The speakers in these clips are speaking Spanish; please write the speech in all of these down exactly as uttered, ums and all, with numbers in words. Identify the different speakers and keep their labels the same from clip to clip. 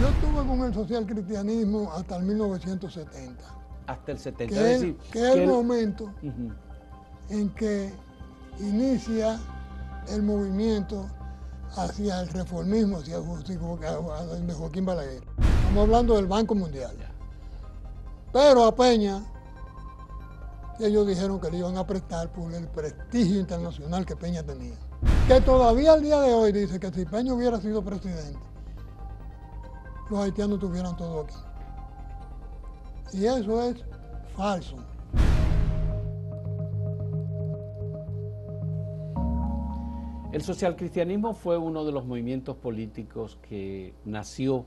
Speaker 1: Yo estuve con el socialcristianismo hasta el mil novecientos setenta.
Speaker 2: Hasta el setenta.
Speaker 1: Que
Speaker 2: Es decir,
Speaker 1: es, que es el
Speaker 2: el
Speaker 1: momento
Speaker 2: uh-huh.
Speaker 1: en que inicia el movimiento hacia el reformismo, hacia de Joaquín Balaguer. Estamos hablando del Banco Mundial. Pero a Peña, ellos dijeron que le iban a prestar por el prestigio internacional que Peña tenía. Que todavía al día de hoy dice que si Peña hubiera sido presidente, los haitianos tuvieran todo aquí. Y eso es falso.
Speaker 2: El socialcristianismo fue uno de los movimientos políticos que nació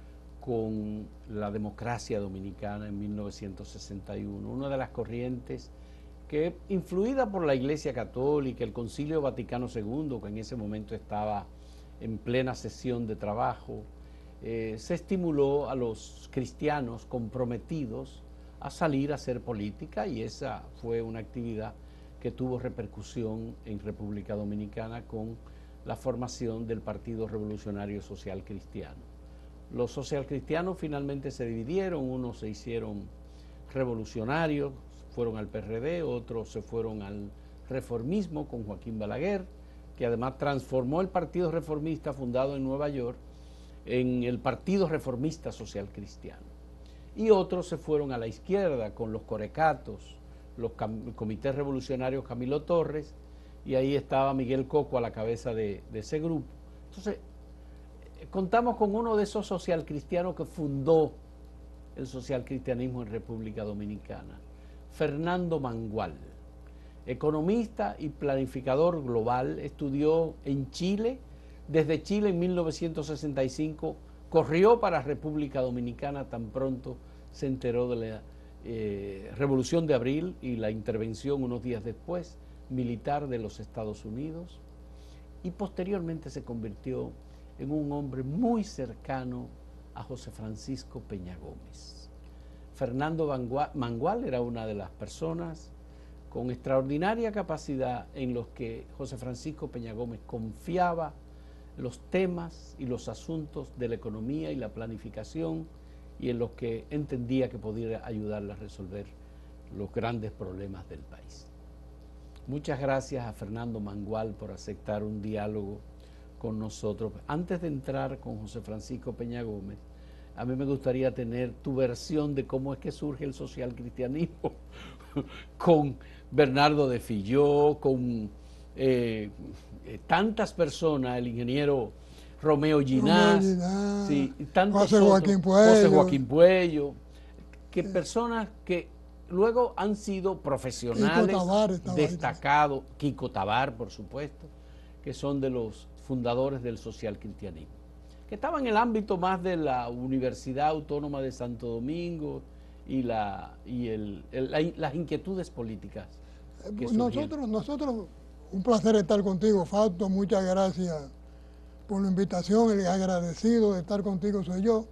Speaker 2: con la democracia dominicana en mil novecientos sesenta y uno, una de las corrientes que, influida por la Iglesia Católica, el Concilio Vaticano segundo, que en ese momento estaba en plena sesión de trabajo, eh, se estimuló a los cristianos comprometidos a salir a hacer política, y esa fue una actividad que tuvo repercusión en República Dominicana con la formación del Partido Revolucionario Social Cristiano. Los socialcristianos finalmente se dividieron, unos se hicieron revolucionarios, fueron al P R D, otros se fueron al reformismo con Joaquín Balaguer, que además transformó el Partido Reformista fundado en Nueva York en el Partido Reformista Social Cristiano. Y otros se fueron a la izquierda con los corecatos, los comités revolucionarios Camilo Torres, y ahí estaba Miguel Coco a la cabeza de, de ese grupo. Entonces, contamos con uno de esos socialcristianos que fundó el socialcristianismo en República Dominicana, Fernando Mangual, economista y planificador global, estudió en Chile, desde Chile en mil novecientos sesenta y cinco, corrió para República Dominicana tan pronto se enteró de la eh, Revolución de Abril y la intervención unos días después militar de los Estados Unidos, y posteriormente se convirtió en un hombre muy cercano a José Francisco Peña Gómez. Fernando Mangual era una de las personas con extraordinaria capacidad en los que José Francisco Peña Gómez confiaba los temas y los asuntos de la economía y la planificación, y en los que entendía que podía ayudarle a resolver los grandes problemas del país. Muchas gracias a Fernando Mangual por aceptar un diálogo con nosotros. Antes de entrar con José Francisco Peña Gómez, a mí me gustaría tener tu versión de cómo es que surge el socialcristianismo con Bernardo de Filló, con eh, tantas personas, el ingeniero Romeo Ginás, sí, y tantos
Speaker 1: José
Speaker 2: otros,
Speaker 1: Joaquín Puello,
Speaker 2: José Joaquín Puello, que personas que luego han sido profesionales
Speaker 1: Kiko Tabar
Speaker 2: destacados, Kiko Tabar, por supuesto, que son de los fundadores del socialcristianismo, que estaban en el ámbito más de la Universidad Autónoma de Santo Domingo y, la, y el, el, la, las inquietudes políticas que
Speaker 1: nosotros, nosotros, un placer estar contigo, Fausto, muchas gracias por la invitación, el agradecido de estar contigo soy yo.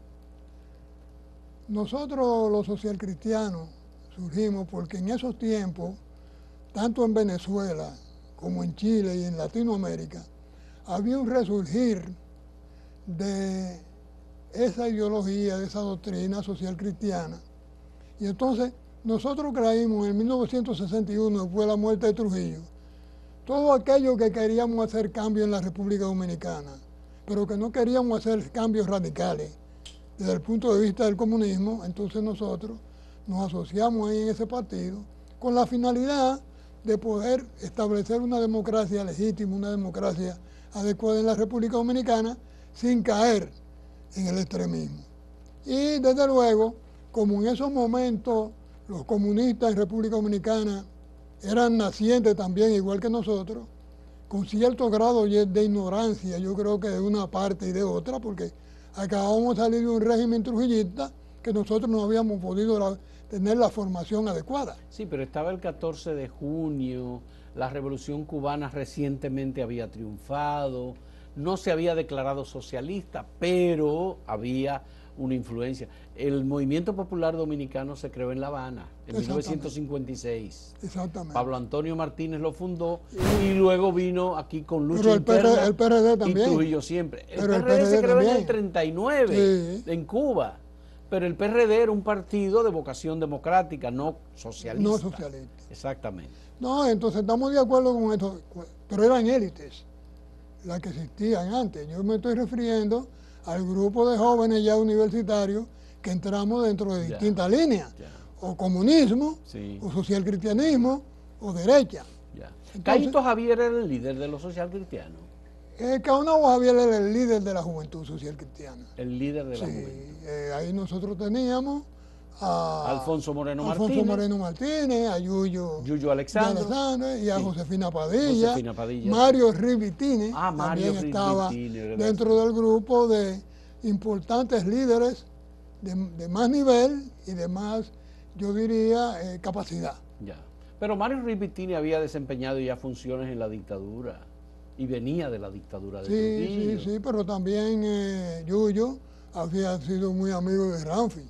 Speaker 1: Nosotros los socialcristianos surgimos porque en esos tiempos, tanto en Venezuela como en Chile y en Latinoamérica, había un resurgir de esa ideología, de esa doctrina social cristiana. Y entonces nosotros creímos en mil novecientos sesenta y uno, después de la muerte de Trujillo, todo aquello que queríamos hacer cambio en la República Dominicana, pero que no queríamos hacer cambios radicales desde el punto de vista del comunismo, entonces nosotros nos asociamos ahí en ese partido con la finalidad de poder establecer una democracia legítima, una democracia adecuada en la República Dominicana, sin caer en el extremismo. Y desde luego, como en esos momentos los comunistas en República Dominicana eran nacientes también, igual que nosotros, con cierto grado de ignorancia, yo creo que de una parte y de otra, porque acabamos de salir de un régimen trujillista que nosotros no habíamos podido la, tener la formación adecuada.
Speaker 2: Sí, pero estaba el catorce de junio, la Revolución Cubana recientemente había triunfado, no se había declarado socialista, pero había una influencia. El movimiento popular dominicano se creó en La Habana en mil novecientos cincuenta y seis.
Speaker 1: Exactamente.
Speaker 2: Pablo Antonio Martínez lo fundó y luego vino aquí con lucha
Speaker 1: Pero el
Speaker 2: interna.
Speaker 1: P R, el P R D también.
Speaker 2: Y Trujillo siempre. El
Speaker 1: Pero
Speaker 2: P R D,
Speaker 1: el P R D
Speaker 2: se creó
Speaker 1: también.
Speaker 2: en el treinta y nueve,
Speaker 1: Sí.
Speaker 2: en Cuba. Pero el P R D era un partido de vocación democrática, no socialista.
Speaker 1: No socialista.
Speaker 2: Exactamente.
Speaker 1: No, entonces estamos de acuerdo con esto, pero eran élites las que existían antes. Yo me estoy refiriendo al grupo de jóvenes ya universitarios que entramos dentro de
Speaker 2: Ya,
Speaker 1: distintas líneas,
Speaker 2: ya.
Speaker 1: o comunismo,
Speaker 2: Sí.
Speaker 1: o socialcristianismo, o derecha.
Speaker 2: Ya.
Speaker 1: Entonces-
Speaker 2: Caíto Javier era el líder de los socialcristianos,
Speaker 1: Eh, Caonabo Javier era el líder de la juventud social cristiana.
Speaker 2: el líder de la
Speaker 1: Sí,
Speaker 2: juventud.
Speaker 1: eh, ahí nosotros teníamos a
Speaker 2: Alfonso Moreno
Speaker 1: Alfonso
Speaker 2: Martínez,
Speaker 1: Moreno Martínez, a Yuyo,
Speaker 2: Yuyo Alexandro,
Speaker 1: Alexandre, y a
Speaker 2: sí.
Speaker 1: Josefina Padilla,
Speaker 2: Josefina Padilla,
Speaker 1: Mario Rivitini,
Speaker 2: Ah, Mario
Speaker 1: también estaba
Speaker 2: Rivitini, ¿verdad?
Speaker 1: dentro del grupo de importantes líderes de, de más nivel y de más, yo diría, eh, capacidad.
Speaker 2: Ya. Pero Mario Rivitini había desempeñado ya funciones en la dictadura y venía de la dictadura de
Speaker 1: Sí,
Speaker 2: Trujillo.
Speaker 1: sí, sí, pero también eh, Yuyo había sido muy amigo de Ramfi.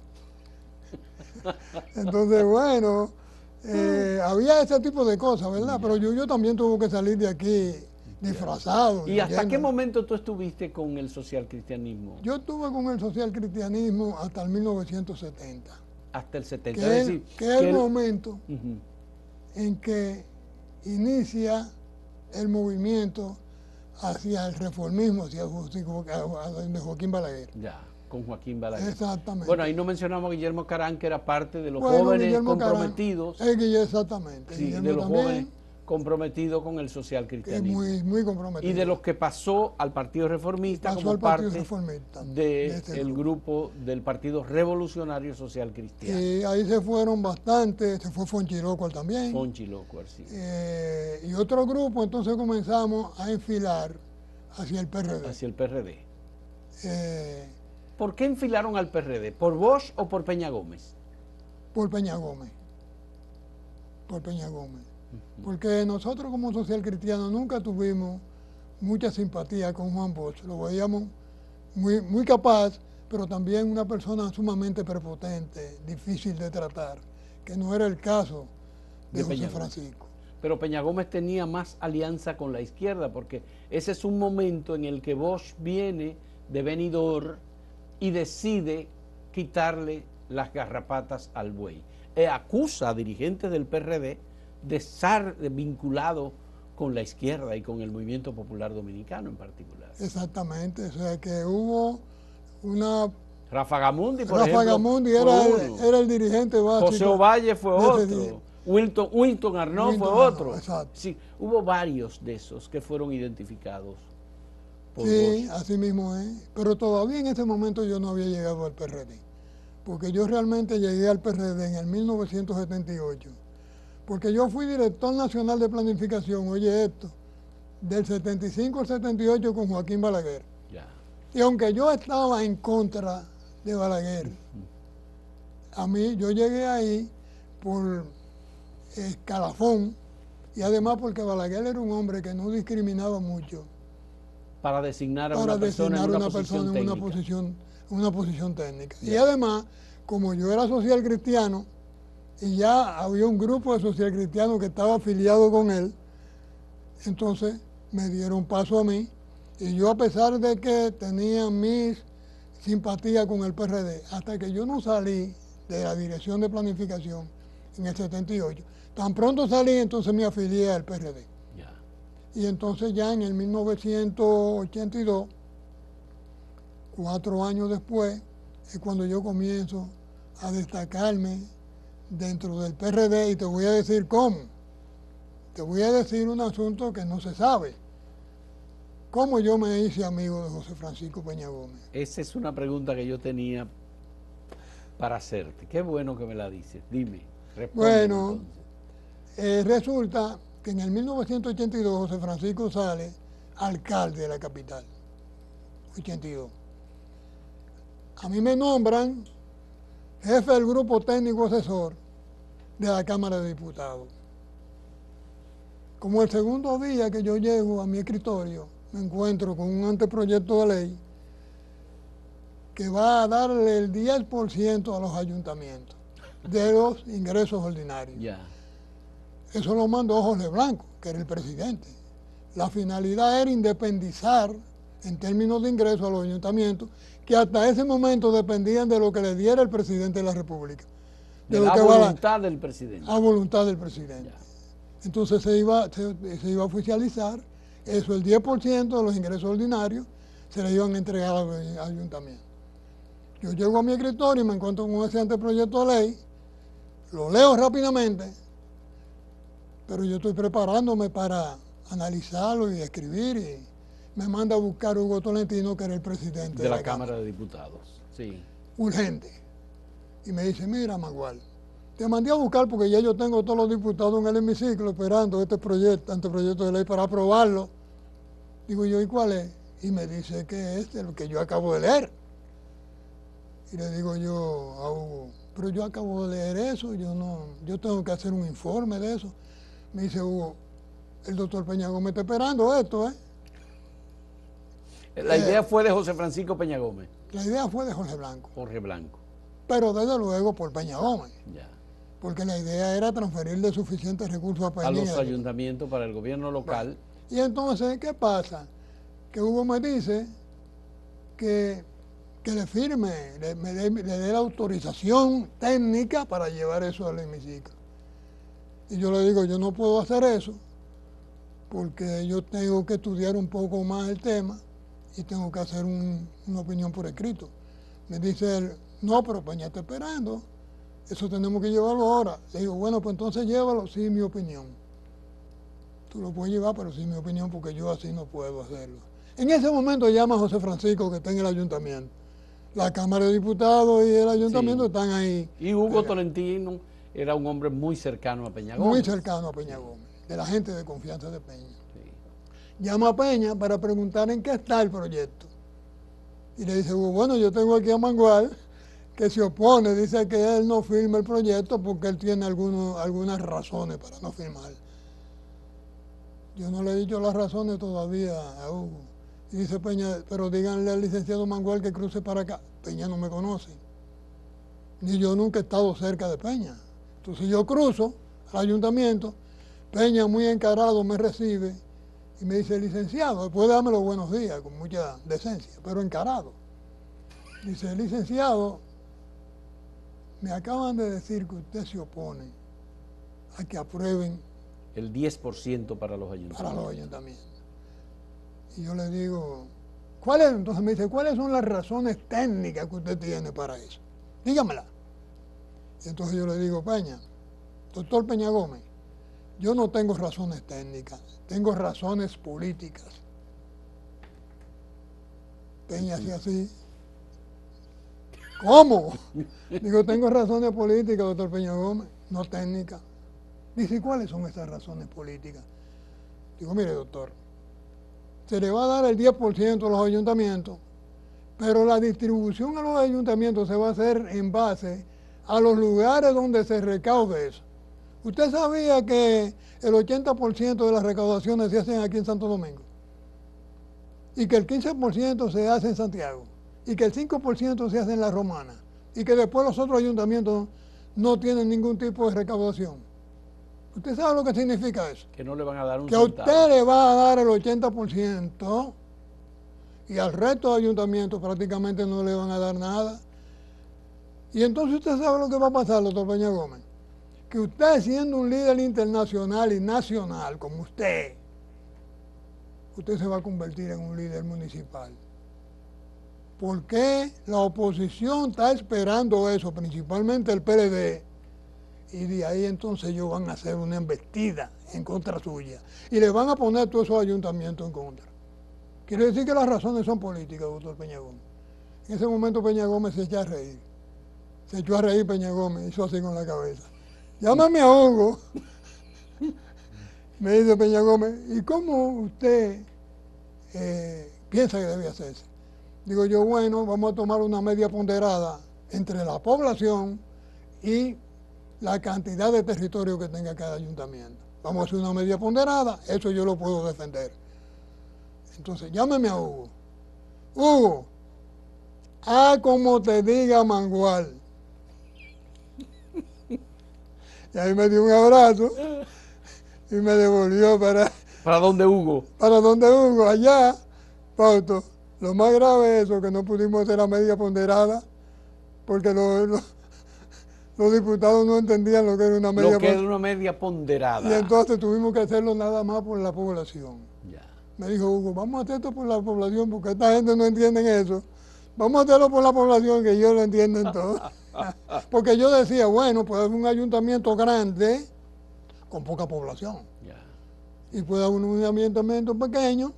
Speaker 1: Entonces, bueno, eh, había ese tipo de cosas, ¿verdad? Pero Yuyo también tuvo que salir de aquí disfrazado.
Speaker 2: ¿Y hasta
Speaker 1: huyendo.
Speaker 2: qué momento tú estuviste con el socialcristianismo?
Speaker 1: Yo estuve con el socialcristianismo hasta el mil novecientos setenta,
Speaker 2: Hasta el setenta.
Speaker 1: que
Speaker 2: Es
Speaker 1: es,
Speaker 2: decir,
Speaker 1: que es
Speaker 2: que
Speaker 1: el
Speaker 2: él-
Speaker 1: momento
Speaker 2: Ujú.
Speaker 1: en que inicia el movimiento hacia el reformismo, hacia José- a donde Joaquín Balaguer.
Speaker 2: Ya, con Joaquín Balaguer.
Speaker 1: Exactamente.
Speaker 2: Bueno, ahí no mencionamos a Guillermo Carán, que era parte de los
Speaker 1: Bueno,
Speaker 2: jóvenes
Speaker 1: Guillermo Carán,
Speaker 2: comprometidos,
Speaker 1: es Guille- exactamente.
Speaker 2: sí,
Speaker 1: Guillermo
Speaker 2: de los
Speaker 1: también,
Speaker 2: jóvenes comprometidos con el
Speaker 1: que es
Speaker 2: socialcristianismo.
Speaker 1: muy, muy comprometido.
Speaker 2: Y de los que pasó al Partido Reformista
Speaker 1: Pasó
Speaker 2: como
Speaker 1: al Partido
Speaker 2: parte
Speaker 1: Reformista,
Speaker 2: del
Speaker 1: de este
Speaker 2: grupo del Partido Revolucionario Social Cristiano.
Speaker 1: Y ahí se fueron bastante, se fue Fonchirocual también.
Speaker 2: Fonchi Loco, así.
Speaker 1: Eh, y otro grupo, entonces comenzamos a enfilar hacia el P R D.
Speaker 2: Hacia el P R D.
Speaker 1: eh,
Speaker 2: ¿Por qué enfilaron al P R D? ¿Por Bosch o por Peña Gómez?
Speaker 1: por Peña Gómez. Por Peña Gómez. Porque nosotros como social cristiano nunca tuvimos mucha simpatía con Juan Bosch. Lo veíamos muy, muy capaz, pero también una persona sumamente prepotente, difícil de tratar, que no era el caso de,
Speaker 2: De
Speaker 1: José
Speaker 2: Peña Gómez.
Speaker 1: Francisco.
Speaker 2: Pero Peña Gómez tenía más alianza con la izquierda, porque ese es un momento en el que Bosch viene de venidor y decide quitarle las garrapatas al buey. E acusa a dirigentes del P R D de estar vinculados con la izquierda y con el movimiento popular dominicano en particular.
Speaker 1: Exactamente, o sea que hubo una...
Speaker 2: Rafa Gamundi, por
Speaker 1: Rafa
Speaker 2: ejemplo,
Speaker 1: Gamundi
Speaker 2: fue
Speaker 1: era,
Speaker 2: uno.
Speaker 1: el, era el dirigente básico.
Speaker 2: José Ovalle fue
Speaker 1: de ese día.
Speaker 2: otro. Wilton, Wilton Arnaud
Speaker 1: Wilton
Speaker 2: fue
Speaker 1: Arnaud,
Speaker 2: otro.
Speaker 1: exacto.
Speaker 2: Sí, hubo varios de esos que fueron identificados por
Speaker 1: Sí,
Speaker 2: Bosch.
Speaker 1: así mismo es. Pero todavía en ese momento yo no había llegado al P R D. Porque yo realmente llegué al P R D en el mil novecientos setenta y ocho. Porque yo fui director nacional de planificación, oye esto, del setenta y cinco al setenta y ocho con Joaquín Balaguer.
Speaker 2: Ya.
Speaker 1: Y aunque yo estaba en contra de Balaguer, a mí yo llegué ahí por escalafón y además porque Balaguer era un hombre que no discriminaba mucho
Speaker 2: Para designar a
Speaker 1: para
Speaker 2: una persona
Speaker 1: designar
Speaker 2: en
Speaker 1: a
Speaker 2: una,
Speaker 1: una
Speaker 2: posición
Speaker 1: persona en una
Speaker 2: técnica.
Speaker 1: posición, una posición técnica. Y
Speaker 2: Ya.
Speaker 1: además, como yo era social cristiano y ya había un grupo de social cristianos que estaba afiliado con él, entonces me dieron paso a mí y yo, a pesar de que tenía mis simpatías con el P R D, hasta que yo no salí de la dirección de planificación en el setenta y ocho, tan pronto salí, entonces me afilié al P R D.
Speaker 2: Ya.
Speaker 1: Y entonces ya en el mil novecientos ochenta y dos, cuatro años después, es cuando yo comienzo a destacarme dentro del P R D y te voy a decir cómo. Te voy a decir un asunto que no se sabe. ¿Cómo yo me hice amigo de José Francisco Peña Gómez?
Speaker 2: Esa es una pregunta que yo tenía para hacerte. Qué bueno que me la dices. Dime. Responde
Speaker 1: Bueno,
Speaker 2: entonces.
Speaker 1: Eh, resulta que en el mil novecientos ochenta y dos José Francisco sale alcalde de la capital. ochenta y dos. A mí me nombran jefe del grupo técnico asesor de la Cámara de Diputados. Como el segundo día que yo llego a mi escritorio, me encuentro con un anteproyecto de ley que va a darle el diez por ciento a los ayuntamientos de los ingresos ordinarios.
Speaker 2: Ya.
Speaker 1: Eso lo mandó Jorge Blanco, que era el presidente. La finalidad era independizar en términos de ingresos a los ayuntamientos, que hasta ese momento dependían de lo que le diera el presidente de la República.
Speaker 2: De,
Speaker 1: de
Speaker 2: la
Speaker 1: lo que
Speaker 2: voluntad
Speaker 1: va,
Speaker 2: del presidente.
Speaker 1: A voluntad del presidente.
Speaker 2: Ya.
Speaker 1: Entonces se iba, se, se iba a oficializar eso, el diez por ciento de los ingresos ordinarios se le iban a entregar a los ayuntamientos. Yo llego a mi escritorio y me encuentro con ese anteproyecto de ley, lo leo rápidamente, pero yo estoy preparándome para analizarlo y escribir, y me manda a buscar Hugo Tolentino, que era el presidente
Speaker 2: de, de la, la Cámara. Cámara de Diputados. Sí.
Speaker 1: Urgente. Y me dice, mira, Mangual, te mandé a buscar porque ya yo tengo todos los diputados en el hemiciclo esperando este proyecto, anteproyecto de ley para aprobarlo. Digo yo, ¿y cuál es? Y me dice que este, lo que yo acabo de leer. Y le digo yo a Hugo, pero yo acabo de leer eso, yo no, yo tengo que hacer un informe de eso. Me dice Hugo, el doctor Peña Gómez está esperando esto, ¿eh?
Speaker 2: La idea
Speaker 1: eh,
Speaker 2: fue de José Francisco Peña Gómez.
Speaker 1: La idea fue de Jorge Blanco.
Speaker 2: Jorge Blanco.
Speaker 1: Pero desde luego por Peña Gómez.
Speaker 2: Ya.
Speaker 1: Porque la idea era transferirle suficientes recursos a Peña.
Speaker 2: A los ayuntamientos para el gobierno local.
Speaker 1: Bueno, y entonces, ¿qué pasa? Que Hugo me dice que, que le firme, le, me dé, le dé la autorización técnica para llevar eso al hemiciclo. Y yo le digo, yo no puedo hacer eso porque yo tengo que estudiar un poco más el tema y tengo que hacer un, una opinión por escrito. Me dice él, no, pero Peña está esperando, eso tenemos que llevarlo ahora. Le digo, bueno, pues entonces llévalo, sí, mi opinión. Tú lo puedes llevar, pero sí, mi opinión, porque yo así no puedo hacerlo. En ese momento llama a José Francisco, que está en el ayuntamiento. La Cámara de Diputados y el ayuntamiento sí. están ahí.
Speaker 2: Y Hugo Tolentino era un hombre muy cercano a Peña Gómez.
Speaker 1: Muy cercano a Peña Gómez, de la gente de confianza de Peña. Sí. Llama a Peña para preguntar en qué está el proyecto. Y le dice, bueno, yo tengo aquí a Mangual, que se opone, dice que él no firma el proyecto porque él tiene algunos, algunas razones para no firmar. Yo no le he dicho las razones todavía a Hugo. Y dice Peña, pero díganle al licenciado Mangual que cruce para acá. Peña no me conoce. Ni yo nunca he estado cerca de Peña. Entonces yo cruzo al ayuntamiento, Peña muy encarado me recibe y me dice, licenciado, después de darme los buenos días, con mucha decencia, pero encarado. Dice, licenciado, me acaban de decir que usted se opone a que aprueben
Speaker 2: el diez por ciento para los ayuntamientos.
Speaker 1: Para los ayuntamientos. Y yo le digo, ¿cuáles? Entonces me dice, ¿cuáles son las razones técnicas que usted tiene para eso? Dígamela. Y entonces yo le digo, Peña, doctor Peña Gómez, yo no tengo razones técnicas, tengo razones políticas. Peña hacía así. ¿Cómo? Digo, tengo razones políticas, doctor Peña Gómez, no técnicas. Dice, ¿cuáles son esas razones políticas? Digo, mire, doctor, se le va a dar el diez por ciento a los ayuntamientos, pero la distribución a los ayuntamientos se va a hacer en base a los lugares donde se recaude eso. ¿Usted sabía que el ochenta por ciento de las recaudaciones se hacen aquí en Santo Domingo? Y que el quince por ciento se hace en Santiago, y que el cinco por ciento se hace en La Romana, y que después los otros ayuntamientos no tienen ningún tipo de recaudación. ¿Usted sabe lo que significa eso?
Speaker 2: Que no le van a dar un
Speaker 1: Que a usted le va a dar el ochenta por ciento y al resto de ayuntamientos prácticamente no le van a dar nada. Y entonces usted sabe lo que va a pasar, doctor Peña Gómez. Que usted, siendo un líder internacional y nacional como usted, usted se va a convertir en un líder municipal. ¿Por qué la oposición está esperando eso? Principalmente el P L D. Y de ahí entonces ellos van a hacer una embestida en contra suya. Y le van a poner todos esos ayuntamientos en contra. Quiere decir que las razones son políticas, doctor Peña Gómez. En ese momento Peña Gómez se echó a reír. Se echó a reír Peña Gómez, hizo así con la cabeza. Llámame a Hugo. Me dice Peña Gómez, ¿y cómo usted eh, piensa que debe hacerse? Digo yo, bueno, vamos a tomar una media ponderada entre la población y la cantidad de territorio que tenga cada ayuntamiento. Vamos a hacer una media ponderada, eso yo lo puedo defender. Entonces, llámeme a Hugo. Hugo, Ah, como te diga Mangual. Y ahí me dio un abrazo y me devolvió para...
Speaker 2: ¿Para dónde, Hugo?
Speaker 1: Para donde Hugo, allá, Fausto. Lo más grave es eso, que no pudimos hacer la media ponderada, porque los, los, los diputados no entendían lo que era una media
Speaker 2: Lo que era
Speaker 1: ponderada.
Speaker 2: una media ponderada.
Speaker 1: Y entonces tuvimos que hacerlo nada más por la población.
Speaker 2: Ya.
Speaker 1: Me dijo Hugo, vamos a hacer esto por la población, porque esta gente no entiende eso. Vamos a hacerlo por la población, que ellos lo entienden todo. Porque yo decía, bueno, puede haber un ayuntamiento grande con poca población.
Speaker 2: Ya.
Speaker 1: Y puede haber un ayuntamiento pequeño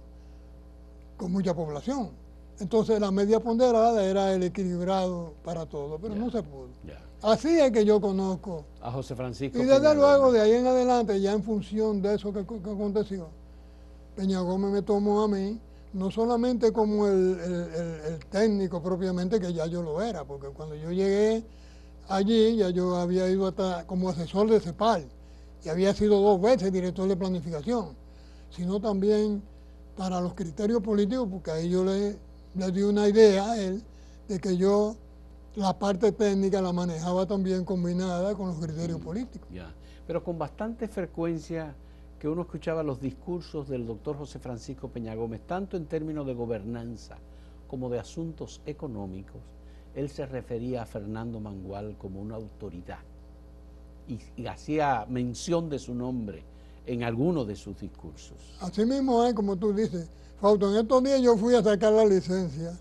Speaker 1: con mucha población. Entonces la media ponderada era el equilibrado para todos, pero
Speaker 2: Ya.
Speaker 1: no se pudo.
Speaker 2: Ya.
Speaker 1: Así es que yo conozco.
Speaker 2: A José Francisco
Speaker 1: Y desde
Speaker 2: Peña
Speaker 1: luego,
Speaker 2: Gómez.
Speaker 1: de ahí en adelante, ya en función de eso que, que aconteció, Peña Gómez me tomó a mí, no solamente como el, el, el, el técnico propiamente, que ya yo lo era, porque cuando yo llegué allí, ya yo había ido hasta como asesor de CEPAL, y había sido dos veces director de planificación, sino también para los criterios políticos, porque ahí yo le, le di una idea a él de que yo la parte técnica la manejaba también combinada con los criterios
Speaker 2: Mm,
Speaker 1: políticos.
Speaker 2: Ya. Pero con bastante frecuencia que uno escuchaba los discursos del doctor José Francisco Peña Gómez, tanto en términos de gobernanza como de asuntos económicos, él se refería a Fernando Mangual como una autoridad y, y hacía mención de su nombre en algunos de sus discursos.
Speaker 1: Así mismo es, como tú dices. Fausto, en estos días yo fui a sacar la licencia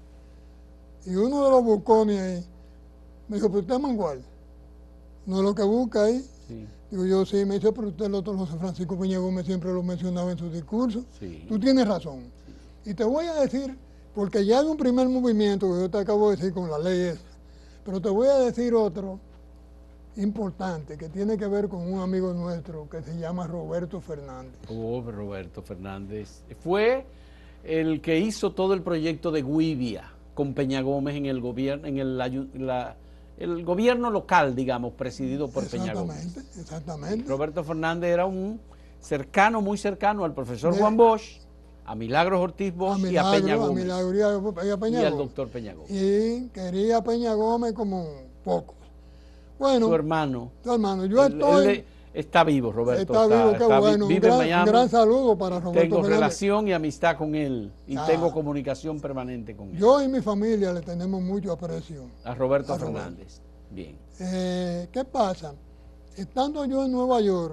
Speaker 1: y uno de los bucones ahí me dijo, pero usted es Mangual, no es lo que busca ahí.
Speaker 2: Sí,
Speaker 1: Digo yo, sí, me dice, pero usted el doctor José Francisco Peña Gómez siempre lo mencionaba en sus discursos.
Speaker 2: sí.
Speaker 1: Tú tienes razón. Y te voy a decir, porque ya hay un primer movimiento que yo te acabo de decir con la ley esa, pero te voy a decir otro importante que tiene que ver con un amigo nuestro que se llama Roberto Fernández.
Speaker 2: Oh, Roberto Fernández. Fue el que hizo todo el proyecto de Guivia con Peña Gómez en el gobierno, en el, la, el gobierno local, digamos, presidido por Peña Gómez.
Speaker 1: Exactamente, exactamente.
Speaker 2: Roberto Fernández era un cercano, muy cercano al profesor
Speaker 1: De-
Speaker 2: Juan Bosch, a Milagros Ortiz Bosch y a Peña
Speaker 1: a
Speaker 2: Gómez.
Speaker 1: Milagro y a- y a Peña
Speaker 2: y al
Speaker 1: Gómez.
Speaker 2: doctor Peña Gómez.
Speaker 1: Y quería a Peña Gómez como pocos. Bueno,
Speaker 2: Su hermano.
Speaker 1: tu hermano, yo
Speaker 2: Él-
Speaker 1: estoy...
Speaker 2: él está vivo, Roberto.
Speaker 1: está vivo, qué
Speaker 2: está vi-
Speaker 1: bueno. Un
Speaker 2: vive en
Speaker 1: gran,
Speaker 2: Miami.
Speaker 1: un gran saludo para Roberto
Speaker 2: Tengo
Speaker 1: Fernández.
Speaker 2: relación y amistad con él y
Speaker 1: Ah.
Speaker 2: tengo comunicación permanente con él.
Speaker 1: Yo y mi familia le tenemos mucho aprecio.
Speaker 2: A Roberto
Speaker 1: a Roberto.
Speaker 2: Fernández. Bien.
Speaker 1: Eh, ¿Qué pasa? Estando yo en Nueva York,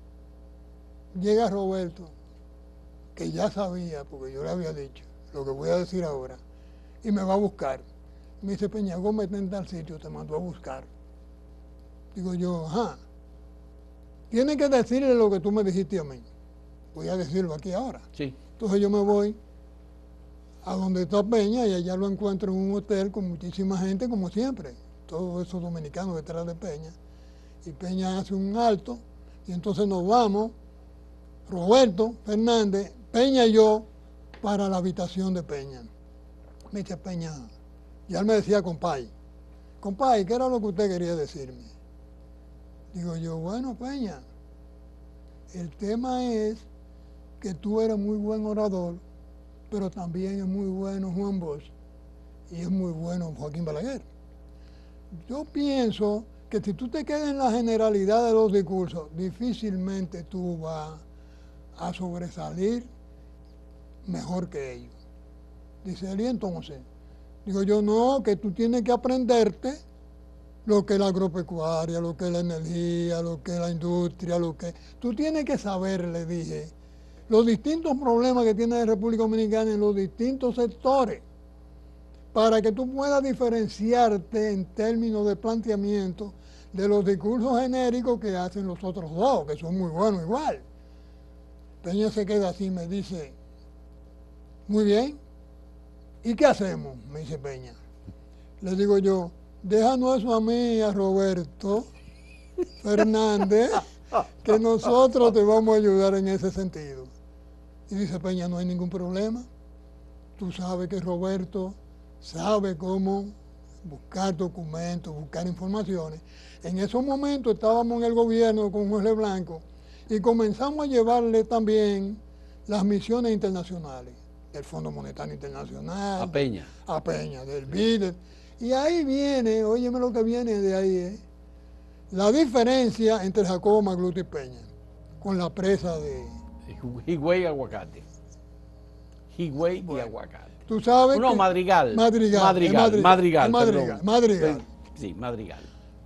Speaker 1: llega Roberto, que ya sabía, porque yo le había dicho lo que voy a decir ahora, y me va a buscar. Me dice, Peña Gómez está en tal sitio, te mandó a buscar. Digo yo, ajá, tienes que decirle lo que tú me dijiste a mí. Voy a decirlo aquí ahora.
Speaker 2: Sí.
Speaker 1: Entonces yo me voy a donde está Peña y allá lo encuentro en un hotel con muchísima gente, como siempre, todos esos dominicanos detrás de Peña. Y Peña hace un alto y entonces nos vamos, Roberto Fernández, Peña y yo, para la habitación de Peña. Me dice Peña, ya él me decía, compay, compay, ¿qué era lo que usted quería decirme? Digo yo, bueno, Peña, el tema es que tú eres muy buen orador, pero también es muy bueno Juan Bosch y es muy bueno Joaquín Balaguer. Yo pienso que si tú te quedas en la generalidad de los discursos, difícilmente tú vas a sobresalir mejor que ellos. Dice él, y entonces, digo yo, no, que tú tienes que aprenderte lo que es la agropecuaria, lo que es la energía, lo que es la industria, lo que... Tú tienes que saber, le dije, los distintos problemas que tiene la República Dominicana en los distintos sectores, para que tú puedas diferenciarte en términos de planteamiento de los discursos genéricos que hacen los otros dos, que son muy buenos igual. Peña se queda así y me dice, muy bien, ¿y qué hacemos? Me dice Peña. Le digo yo, déjanos eso a mí, a Roberto Fernández, que nosotros te vamos a ayudar en ese sentido. Y dice Peña, no hay ningún problema. Tú sabes que Roberto sabe cómo buscar documentos, buscar informaciones. En esos momentos estábamos en el gobierno con Jorge Blanco y comenzamos a llevarle también las misiones internacionales. del Fondo Monetario Internacional.
Speaker 2: A Peña.
Speaker 1: A Peña, del B I D. Y ahí viene, óyeme lo que viene de ahí, ¿eh? La diferencia entre Jacobo Magluta y Peña, con la presa de...
Speaker 2: Higüey y Aguacate. Higüey
Speaker 1: bueno,
Speaker 2: y Aguacate.
Speaker 1: Tú sabes
Speaker 2: no,
Speaker 1: que...
Speaker 2: Madrigal.
Speaker 1: Madrigal.
Speaker 2: Madrigal,
Speaker 1: Madrigal,
Speaker 2: Madrigal,
Speaker 1: Madrigal,
Speaker 2: perdón.
Speaker 1: Madrigal.
Speaker 2: Sí, Madrigal.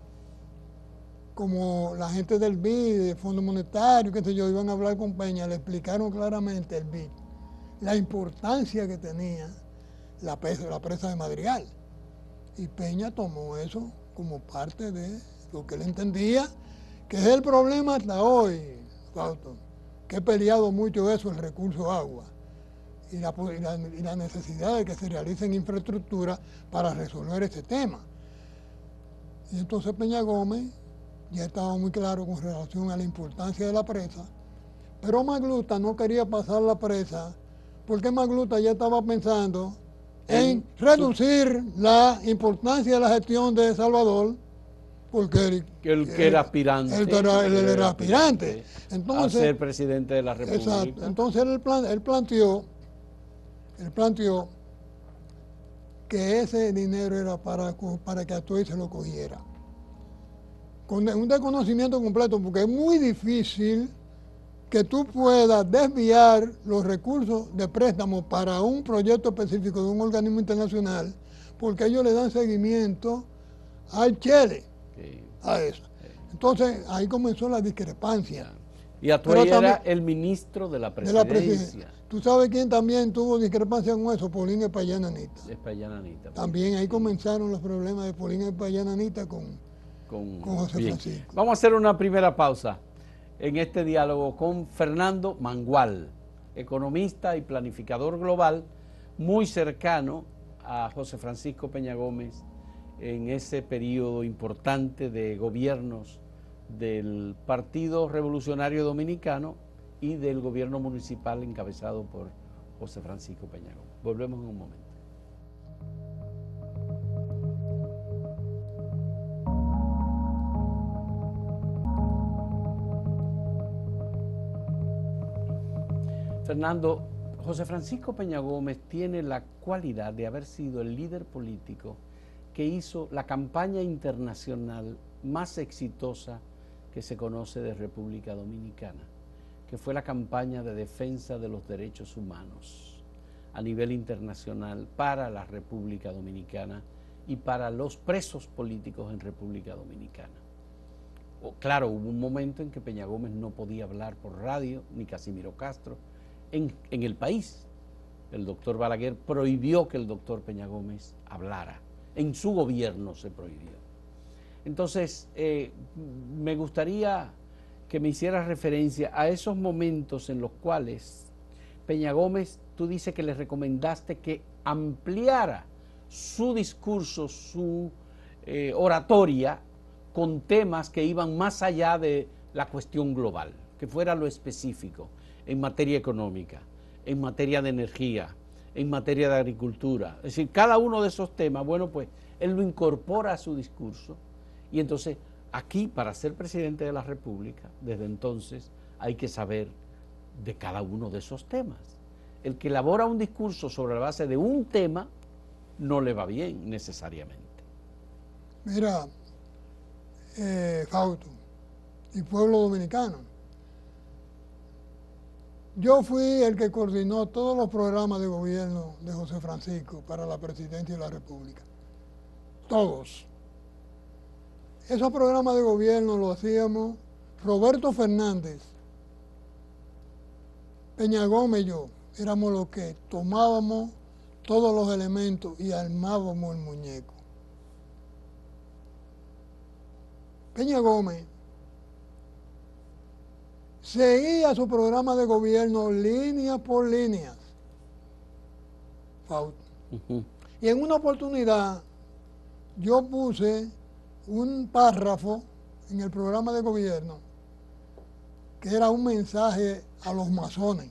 Speaker 1: Como la gente del B I D, del Fondo Monetario, qué sé yo, iban a hablar con Peña, le explicaron claramente el B I D, la importancia que tenía la presa, la presa de Madrigal. Y Peña tomó eso como parte de lo que él entendía, que es el problema hasta hoy, Fausto, que he peleado mucho eso, el recurso agua, y la, y la, y la necesidad de que se realicen infraestructuras para resolver ese tema. Y entonces Peña Gómez ya estaba muy claro con relación a la importancia de la presa, pero Magluta no quería pasar la presa porque Magluta ya estaba pensando en reducir la importancia de la gestión de Salvador, porque él,
Speaker 2: el que era aspirante,
Speaker 1: él era, él era, era aspirante,
Speaker 2: entonces, a ser presidente de la República.
Speaker 1: Exacto. Entonces él, plan, él planteó, él planteó que ese dinero era para, para que Atuey se lo cogiera. Con un desconocimiento completo, porque es muy difícil que tú puedas desviar los recursos de préstamo para un proyecto específico de un organismo internacional, porque ellos le dan seguimiento al Chele, sí, a eso. Sí. Entonces, ahí comenzó la discrepancia.
Speaker 2: Y Atuey era el ministro de la presidencia. De la presidencia.
Speaker 1: ¿Tú sabes quién también tuvo discrepancia con eso? Paulín Espaillán Anita.
Speaker 2: Espaillán Anita.
Speaker 1: También ahí sí. comenzaron los problemas de Paulín Espaillán Anita con, con, con José bien. Francisco.
Speaker 2: Vamos a hacer una primera pausa en este diálogo con Fernando Mangual, economista y planificador global, muy cercano a José Francisco Peña Gómez en ese periodo importante de gobiernos del Partido Revolucionario Dominicano y del gobierno municipal encabezado por José Francisco Peña Gómez. Volvemos en un momento. Fernando, José Francisco Peña Gómez tiene la cualidad de haber sido el líder político que hizo la campaña internacional más exitosa que se conoce de República Dominicana, que fue la campaña de defensa de los derechos humanos a nivel internacional para la República Dominicana y para los presos políticos en República Dominicana. O, claro, hubo un momento en que Peña Gómez no podía hablar por radio, ni Casimiro Castro, en, en el país. El doctor Balaguer prohibió que el doctor Peña Gómez hablara. En su gobierno se prohibió. Entonces, eh, me gustaría que me hicieras referencia a esos momentos en los cuales Peña Gómez, tú dices que le recomendaste que ampliara su discurso, su eh, oratoria, con temas que iban más allá de la cuestión global, que fuera lo específico en materia económica, en materia de energía, en materia de agricultura. Es decir, cada uno de esos temas, bueno, pues él lo incorpora a su discurso. Y entonces, aquí, para ser presidente de la República, desde entonces, hay que saber de cada uno de esos temas. El que elabora un discurso sobre la base de un tema, no le va bien, necesariamente.
Speaker 1: Mira, eh, Fausto, y pueblo dominicano, yo fui el que coordinó todos los programas de gobierno de José Francisco para la presidencia de la República. Todos. Esos programas de gobierno lo hacíamos Roberto Fernández, Peña Gómez y yo. Éramos los que tomábamos todos los elementos y armábamos el muñeco. Peña Gómez seguía su programa de gobierno línea por línea. Uh-huh. Y en una oportunidad yo puse un párrafo en el programa de gobierno que era un mensaje a los masones,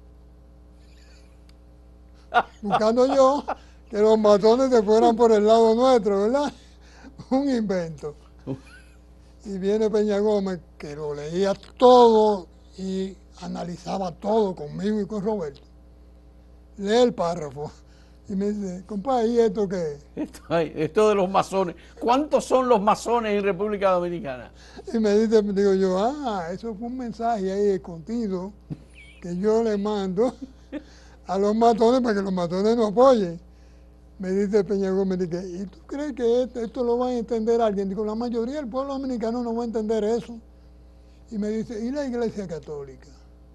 Speaker 1: buscando yo que los masones se fueran por el lado nuestro, ¿verdad? Un invento. Y viene Peña Gómez, que lo leía todo y analizaba todo conmigo y con Roberto. lee el párrafo y me dice, compadre, ¿y esto qué es?
Speaker 2: Esto, ay, esto de los masones. ¿Cuántos son los masones en República Dominicana?
Speaker 1: Y me dice, digo yo, ah, eso fue un mensaje ahí escondido que yo le mando a los matones para que los matones nos apoyen. Me dice Peña Gómez, dice, ¿y tú crees que esto, esto lo va a entender alguien? Digo, la mayoría del pueblo dominicano no va a entender eso. Y me dice, ¿y la Iglesia Católica?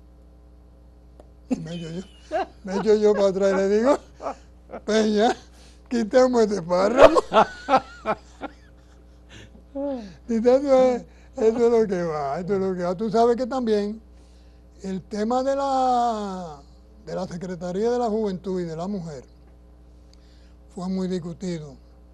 Speaker 1: Y me echo yo, me echo yo para atrás y le digo, Peña, quitemos este párrafo. Dice, eso es, eso es lo que va, eso es lo que va. Tú sabes que también el tema de la, de la Secretaría de la Juventud y de la Mujer fue muy discutido.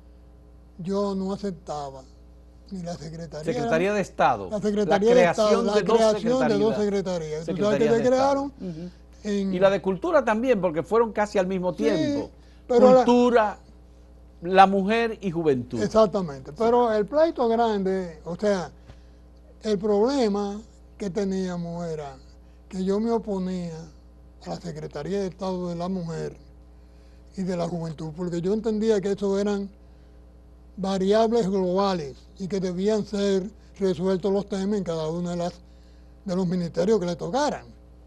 Speaker 1: Yo no aceptaba ni la Secretaría,
Speaker 2: Secretaría de Estado.
Speaker 1: la Secretaría
Speaker 2: la
Speaker 1: de Estado,
Speaker 2: creación
Speaker 1: la
Speaker 2: de dos
Speaker 1: creación de dos secretarías. Tú sabes que se crearon.
Speaker 2: Uh-huh.
Speaker 1: en,
Speaker 2: Y la de Cultura también, porque fueron casi al mismo tiempo.
Speaker 1: Sí, pero
Speaker 2: Cultura, la, la mujer y juventud.
Speaker 1: Exactamente, pero el pleito grande, o sea, el problema que teníamos era que yo me oponía a la Secretaría de Estado de la Mujer y de la Juventud, porque yo entendía que eso eran variables globales y que debían ser resueltos los temas en cada uno de, las, de los ministerios que le tocaran.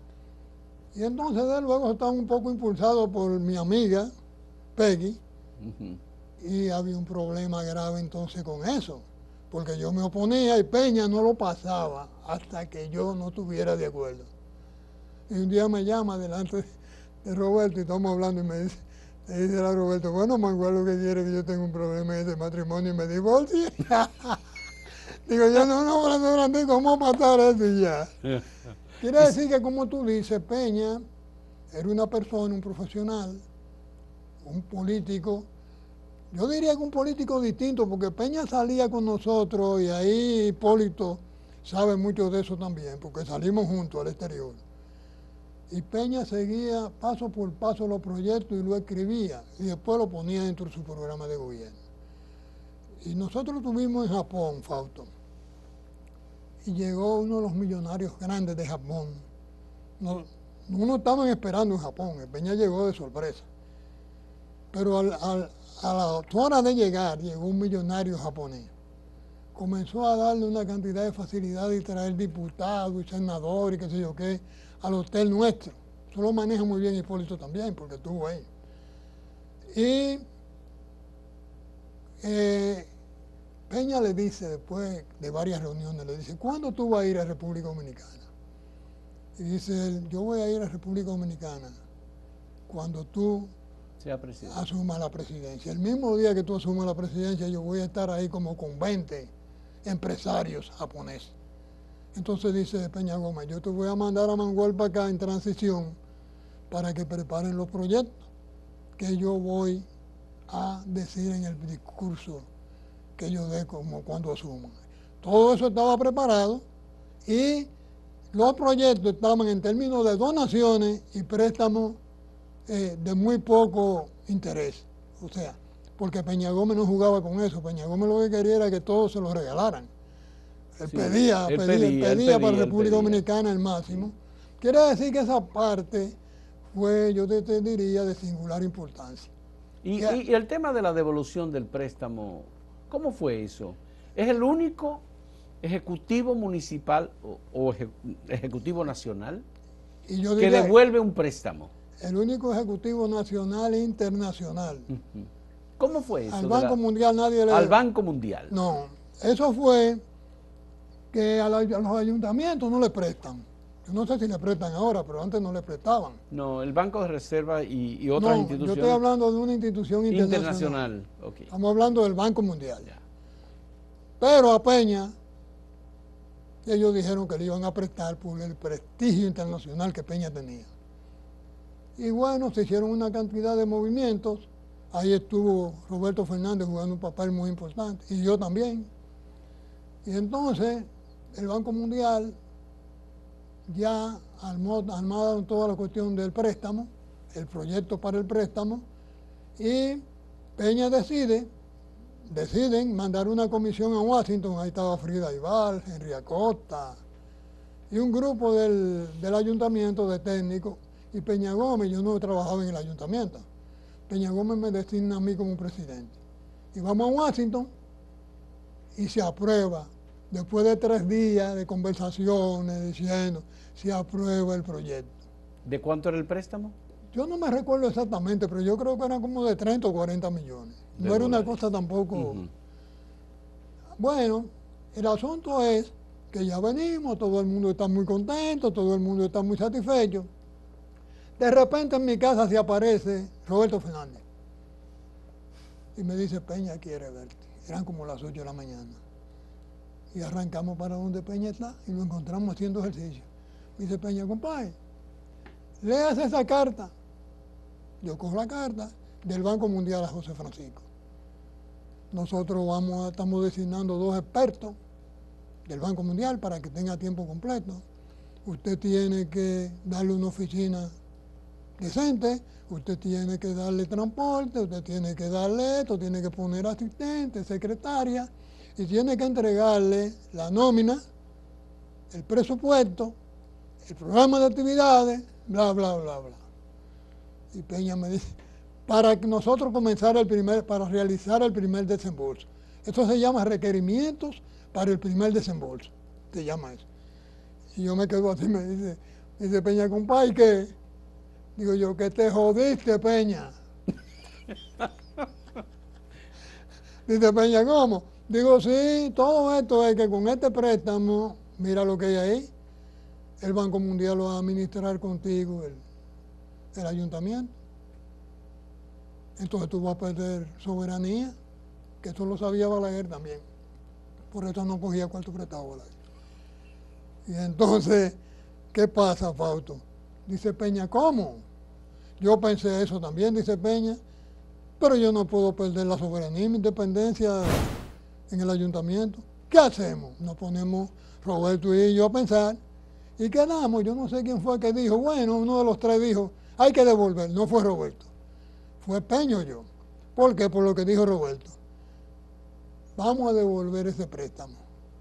Speaker 1: Y entonces de luego estaba un poco impulsado por mi amiga Peggy, uh-huh. Y había un problema grave entonces con eso, porque yo me oponía y Peña no lo pasaba hasta que yo no estuviera de acuerdo. Y un día me llama delante de Roberto y estamos hablando y me dice, me dice a Roberto, bueno, Manuel lo que quiere es que yo tenga un problema en ese matrimonio y me divorcie. Digo, yo no, no, no, no, ¿cómo matar eso y ya? Quiere decir que, como tú dices, Peña era una persona, un profesional, un político. Yo diría que un político distinto, porque Peña salía con nosotros y ahí Hipólito sabe mucho de eso también, porque salimos juntos al exterior. Y Peña seguía paso por paso los proyectos y lo escribía, y después lo ponía dentro de su programa de gobierno. Y nosotros estuvimos en Japón, Fausto, y llegó uno de los millonarios grandes de Japón. No, no nos estaban esperando en Japón, Peña llegó de sorpresa. Pero al, al, a la hora de llegar, llegó un millonario japonés. Comenzó a darle una cantidad de facilidades y traer diputados y senadores y qué sé yo qué, al hotel nuestro. Eso lo maneja muy bien Hipólito también, porque estuvo ahí. Y eh, Peña le dice, después de varias reuniones, le dice, ¿cuándo tú vas a ir a República Dominicana? Y dice él, yo voy a ir a República Dominicana cuando tú
Speaker 2: sea presidente.
Speaker 1: Asuma la presidencia. El mismo día que tú asumas la presidencia, yo voy a estar ahí como con veinte empresarios japoneses. Entonces dice Peña Gómez, yo te voy a mandar a Manuel para acá en transición para que preparen los proyectos que yo voy a decir en el discurso que yo dé como cuando asuman. Todo eso estaba preparado y los proyectos estaban en términos de donaciones y préstamos eh, de muy poco interés. O sea, porque Peña Gómez no jugaba con eso. Peña Gómez lo que quería era que todos se lo regalaran. Él, sí, pedía, él pedía, pedía, pedía, pedía para la República Dominicana el máximo. Sí. Quiere decir que esa parte fue, yo te, te diría, de singular importancia.
Speaker 2: Y, y, y el tema de la devolución del préstamo, ¿cómo fue eso? ¿Es el único ejecutivo municipal o, o eje, ejecutivo nacional
Speaker 1: y yo
Speaker 2: que devuelve un préstamo?
Speaker 1: El único ejecutivo nacional e internacional.
Speaker 2: Uh-huh. ¿Cómo fue eso?
Speaker 1: Al Banco la, Mundial nadie le...
Speaker 2: Al Banco Mundial.
Speaker 1: No, eso fue que a, la, a los ayuntamientos no le prestan. Yo no sé si le prestan ahora, pero antes no le prestaban.
Speaker 2: No, el Banco de Reserva y, y otras
Speaker 1: no,
Speaker 2: instituciones.
Speaker 1: Yo estoy hablando de una institución internacional.
Speaker 2: Internacional, okay.
Speaker 1: Estamos hablando del Banco Mundial. Ya. Pero a Peña, ellos dijeron que le iban a prestar por el prestigio internacional que Peña tenía. Y bueno, se hicieron una cantidad de movimientos. Ahí estuvo Roberto Fernández jugando un papel muy importante, y yo también. Y entonces, el Banco Mundial ya armó, armaron toda la cuestión del préstamo, el proyecto para el préstamo, y Peña decide, deciden mandar una comisión a Washington. Ahí estaba Frida Ibar, Henry Acosta, y un grupo del, del ayuntamiento de técnicos Y Peña Gómez, yo no trabajaba en el ayuntamiento, Peña Gómez me designa a mí como presidente. Y vamos a Washington y se aprueba, después de tres días de conversaciones, diciendo, se aprueba el proyecto.
Speaker 2: ¿De cuánto era el préstamo?
Speaker 1: Yo no me recuerdo exactamente, pero yo creo que eran como de treinta o cuarenta millones. No era una cosa tampoco... Uh-huh. Bueno, el asunto es que ya venimos, todo el mundo está muy contento, todo el mundo está muy satisfecho. De repente en mi casa se aparece Roberto Fernández y me dice, Peña quiere verte. Eran como las ocho de la mañana. Y arrancamos para donde Peña está y lo encontramos haciendo ejercicio. Me dice, Peña, compadre, léase esa carta. Yo cojo la carta del Banco Mundial a José Francisco. Nosotros vamos a, estamos designando dos expertos del Banco Mundial para que tenga tiempo completo. Usted tiene que darle una oficina decente, usted tiene que darle transporte, usted tiene que darle esto, tiene que poner asistente, secretaria, y tiene que entregarle la nómina, el presupuesto, el programa de actividades, bla, bla, bla, bla. Y Peña me dice, para que nosotros comenzar el primer, para realizar el primer desembolso. Eso se llama requerimientos para el primer desembolso, se llama eso. Y yo me quedo así, me dice, me dice Peña, compadre, ¿qué? Digo yo, que te jodiste, Peña. Dice Peña, ¿cómo? Digo, sí, todo esto es que con este préstamo, mira lo que hay ahí, el Banco Mundial lo va a administrar contigo, el, el ayuntamiento. Entonces tú vas a perder soberanía, que eso lo sabía Balaguer también. Por eso no cogía cuarto prestado Balaguer. Y entonces, ¿qué pasa, Fausto? Dice Peña, ¿cómo? Yo pensé eso también, dice Peña, pero yo no puedo perder la soberanía y mi independencia en el ayuntamiento. ¿Qué hacemos? Nos ponemos Roberto y yo a pensar y quedamos. Yo no sé quién fue que dijo, bueno, uno de los tres dijo, hay que devolver. No fue Roberto, fue Peña o yo. ¿Por qué? Por lo que dijo Roberto. Vamos a devolver ese préstamo.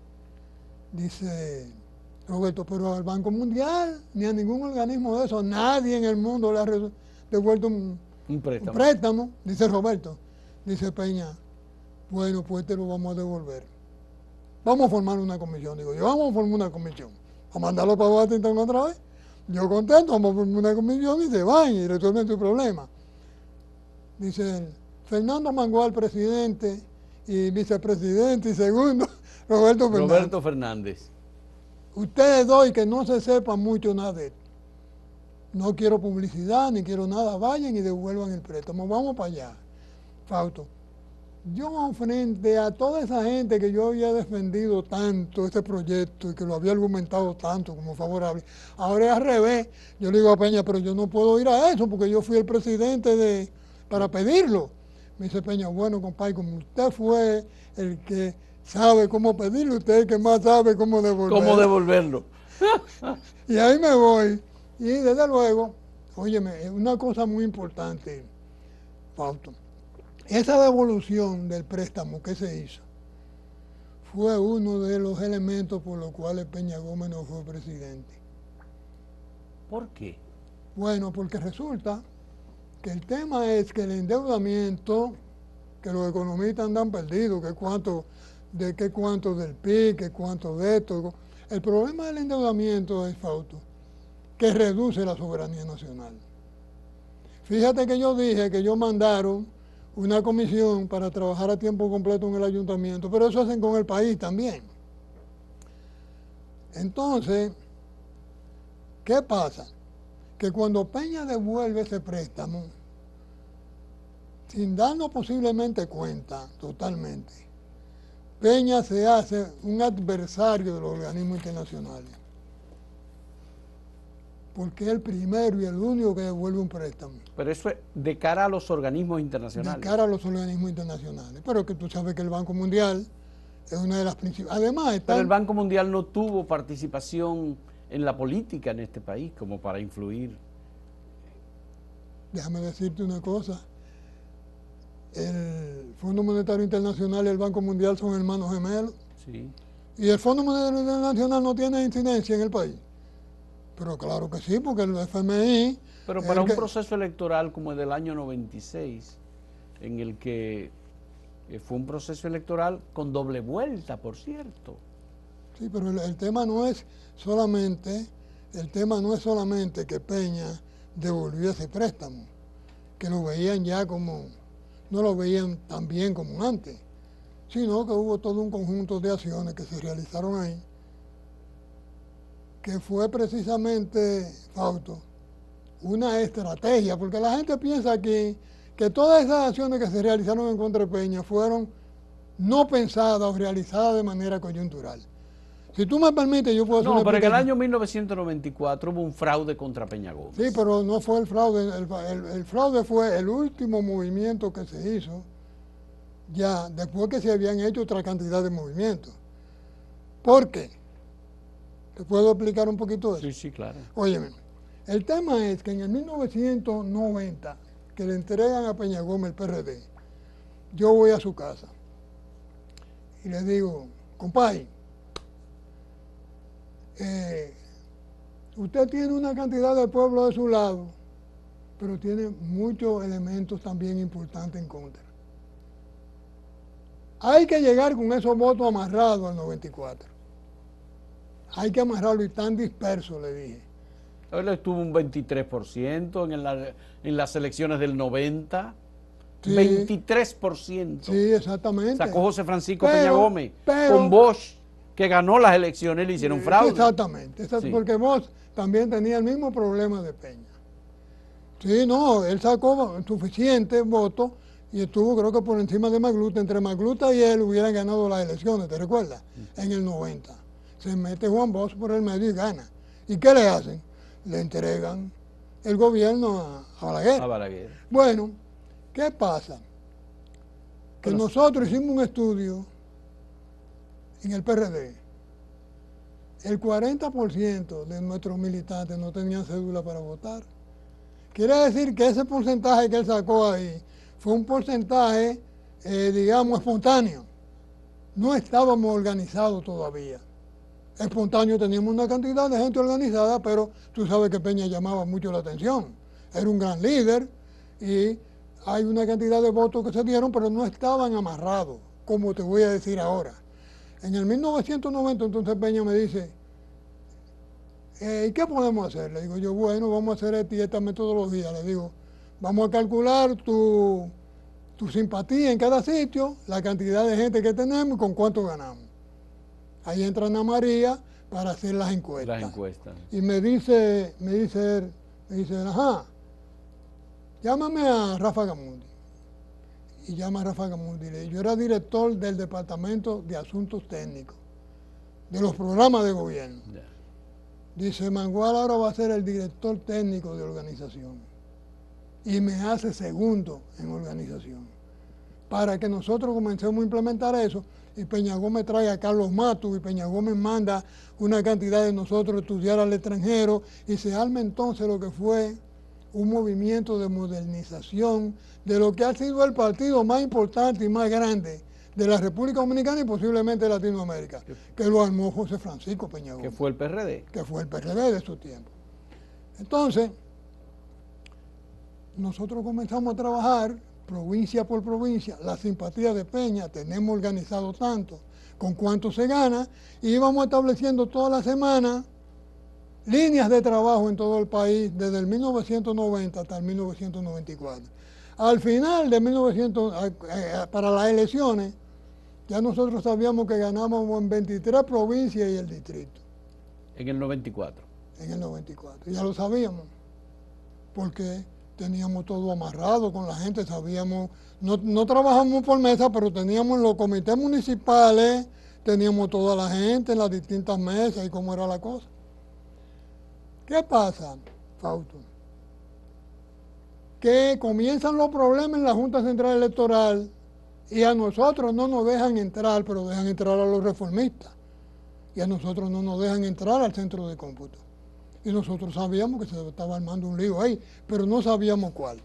Speaker 1: Dice Roberto, pero al Banco Mundial, ni a ningún organismo de eso, nadie en el mundo le ha devuelto un,
Speaker 2: un, préstamo.
Speaker 1: un préstamo, dice Roberto. Dice Peña, bueno, pues te lo vamos a devolver. Vamos a formar una comisión. Digo yo, vamos a formar una comisión. A mandarlo para Washington otra vez. Yo contento, vamos a formar una comisión y se van y resuelven tu problema. Dice él, Fernando Mangual, presidente, y vicepresidente y segundo, Roberto Fernández.
Speaker 2: Roberto Fernández.
Speaker 1: Ustedes dos, que no se sepa mucho nada de esto. No quiero publicidad, ni quiero nada. Vayan y devuelvan el préstamo. Vamos para allá. Fausto, yo frente a toda esa gente que yo había defendido tanto este proyecto y que lo había argumentado tanto como favorable, ahora es al revés. Yo le digo a Peña, pero yo no puedo ir a eso porque yo fui el presidente de, para pedirlo. Me dice Peña, bueno, compadre, como usted fue el que sabe cómo pedirlo, usted es el que más sabe cómo devolverlo.
Speaker 2: ¿Cómo devolverlo?
Speaker 1: Y ahí me voy. Y desde luego, óyeme, una cosa muy importante, Fausto, esa devolución del préstamo que se hizo fue uno de los elementos por los cuales Peña Gómez no fue presidente.
Speaker 2: ¿Por qué?
Speaker 1: Bueno, porque resulta que el tema es que el endeudamiento, que los economistas andan perdidos, que cuánto, de qué cuánto del P I B, que cuánto de esto. El problema del endeudamiento es, Fausto, que reduce la soberanía nacional. Fíjate que yo dije que ellos mandaron una comisión para trabajar a tiempo completo en el ayuntamiento, pero eso hacen con el país también. Entonces, ¿qué pasa? Que cuando Peña devuelve ese préstamo, sin darnos posiblemente cuenta totalmente, Peña se hace un adversario de los organismos internacionales. Porque es el primero y el único que devuelve un préstamo.
Speaker 2: Pero eso es de cara a los organismos internacionales.
Speaker 1: De cara a los organismos internacionales. Pero que tú sabes que el Banco Mundial es una de las principales. Además, está...
Speaker 2: Pero el Banco Mundial no tuvo participación en la política en este país como para influir.
Speaker 1: Déjame decirte una cosa. El Fondo Monetario Internacional y el Banco Mundial son hermanos gemelos.
Speaker 2: Sí.
Speaker 1: Y el Fondo Monetario Internacional no tiene incidencia en el país. Pero claro que sí, porque el F M I
Speaker 2: Pero para un proceso electoral como el del año noventa y seis, en el que eh, fue un proceso electoral con doble vuelta, por cierto.
Speaker 1: Sí, pero el, el tema no es solamente, el tema no es solamente que Peña devolvió ese préstamo, que lo veían ya como, no lo veían tan bien como antes, sino que hubo todo un conjunto de acciones que se realizaron ahí, que fue precisamente, Fausto, una estrategia, porque la gente piensa aquí que todas esas acciones que se realizaron en contra de Peña fueron no pensadas o realizadas de manera coyuntural. Si tú me permites, yo puedo hacer
Speaker 2: No,
Speaker 1: una
Speaker 2: pero en el
Speaker 1: explicación.
Speaker 2: año mil novecientos noventa y cuatro hubo un fraude contra Peña Gómez.
Speaker 1: Sí, pero no fue el fraude. El, el, el fraude fue el último movimiento que se hizo, ya después que se habían hecho otra cantidad de movimientos. ¿Por qué? ¿Te puedo explicar un poquito eso?
Speaker 2: Sí, sí, claro.
Speaker 1: Óyeme, el tema es que en el mil novecientos noventa, que le entregan a Peña Gómez el P R D, yo voy a su casa y le digo, compadre, eh, usted tiene una cantidad de pueblo de su lado, pero tiene muchos elementos también importantes en contra. Hay que llegar con esos votos amarrados al noventa y cuatro. Hay que amarrarlo y tan disperso, le dije.
Speaker 2: Él estuvo un veintitrés por ciento en, la, en las elecciones del noventa. Sí, veintitrés por ciento.
Speaker 1: Sí, exactamente.
Speaker 2: Sacó José Francisco
Speaker 1: pero,
Speaker 2: Peña Gómez
Speaker 1: pero,
Speaker 2: con Bosch, que ganó las elecciones, le hicieron fraude.
Speaker 1: Exactamente, exactamente sí. Porque Bosch también tenía el mismo problema de Peña. Sí, no, él sacó suficientes votos y estuvo creo que por encima de Magluta. Entre Magluta y él hubieran ganado las elecciones, ¿te recuerdas? Uh-huh. En el noventa. Se mete Juan Bosch por el medio y gana. ¿Y qué le hacen? Le entregan el gobierno a, a Balaguer.
Speaker 2: A Balaguer.
Speaker 1: Bueno, ¿qué pasa? Que Pero nosotros sí. hicimos un estudio en el P R D. El cuarenta por ciento de nuestros militantes no tenían cédula para votar. Quiere decir que ese porcentaje que él sacó ahí fue un porcentaje, eh, digamos, espontáneo. No estábamos organizados todavía. Espontáneo teníamos una cantidad de gente organizada, pero tú sabes que Peña llamaba mucho la atención. Era un gran líder y hay una cantidad de votos que se dieron, pero no estaban amarrados, como te voy a decir ahora. En el mil novecientos noventa, entonces Peña me dice, eh, ¿y qué podemos hacer? Le digo yo, bueno, vamos a hacer esta y esta metodología. Le digo, vamos a calcular tu, tu simpatía en cada sitio, la cantidad de gente que tenemos y con cuánto ganamos. Ahí entra Ana María para hacer las encuestas.
Speaker 2: Las encuestas.
Speaker 1: Y me dice, me dice él, me dice, ajá, llámame a Rafa Gamundi. Y llama a Rafa Gamundi. Yo era director del Departamento de Asuntos Técnicos, de los programas de gobierno. Yeah. Dice, Mangual ahora va a ser el director técnico de organización. Y me hace segundo en organización. Para que nosotros comencemos a implementar eso. Y Peña Gómez trae a Carlos Matus y Peña Gómez manda una cantidad de nosotros a estudiar al extranjero y se arma entonces lo que fue un movimiento de modernización de lo que ha sido el partido más importante y más grande de la República Dominicana y posiblemente de Latinoamérica, que lo armó José Francisco Peña Gómez.
Speaker 2: Que fue el P R D.
Speaker 1: Que fue el P R D de su tiempo. Entonces, nosotros comenzamos a trabajar provincia por provincia, la simpatía de Peña, tenemos organizado tanto, con cuánto se gana, y íbamos estableciendo toda la semana líneas de trabajo en todo el país, desde el mil novecientos noventa hasta el mil novecientos noventa y cuatro. Al final de mil novecientos, eh, para las elecciones, ya nosotros sabíamos que ganábamos en veintitrés provincias y el distrito.
Speaker 2: En el noventa y cuatro.
Speaker 1: En el noventa y cuatro, ya lo sabíamos, porque teníamos todo amarrado con la gente, sabíamos, no, no trabajamos por mesa, pero teníamos los comités municipales, teníamos toda la gente en las distintas mesas y cómo era la cosa. ¿Qué pasa, Fausto? Que comienzan los problemas en la Junta Central Electoral y a nosotros no nos dejan entrar, pero dejan entrar a los reformistas. Y a nosotros no nos dejan entrar al centro de cómputo. Y nosotros sabíamos que se estaba armando un lío ahí, pero no sabíamos cuál.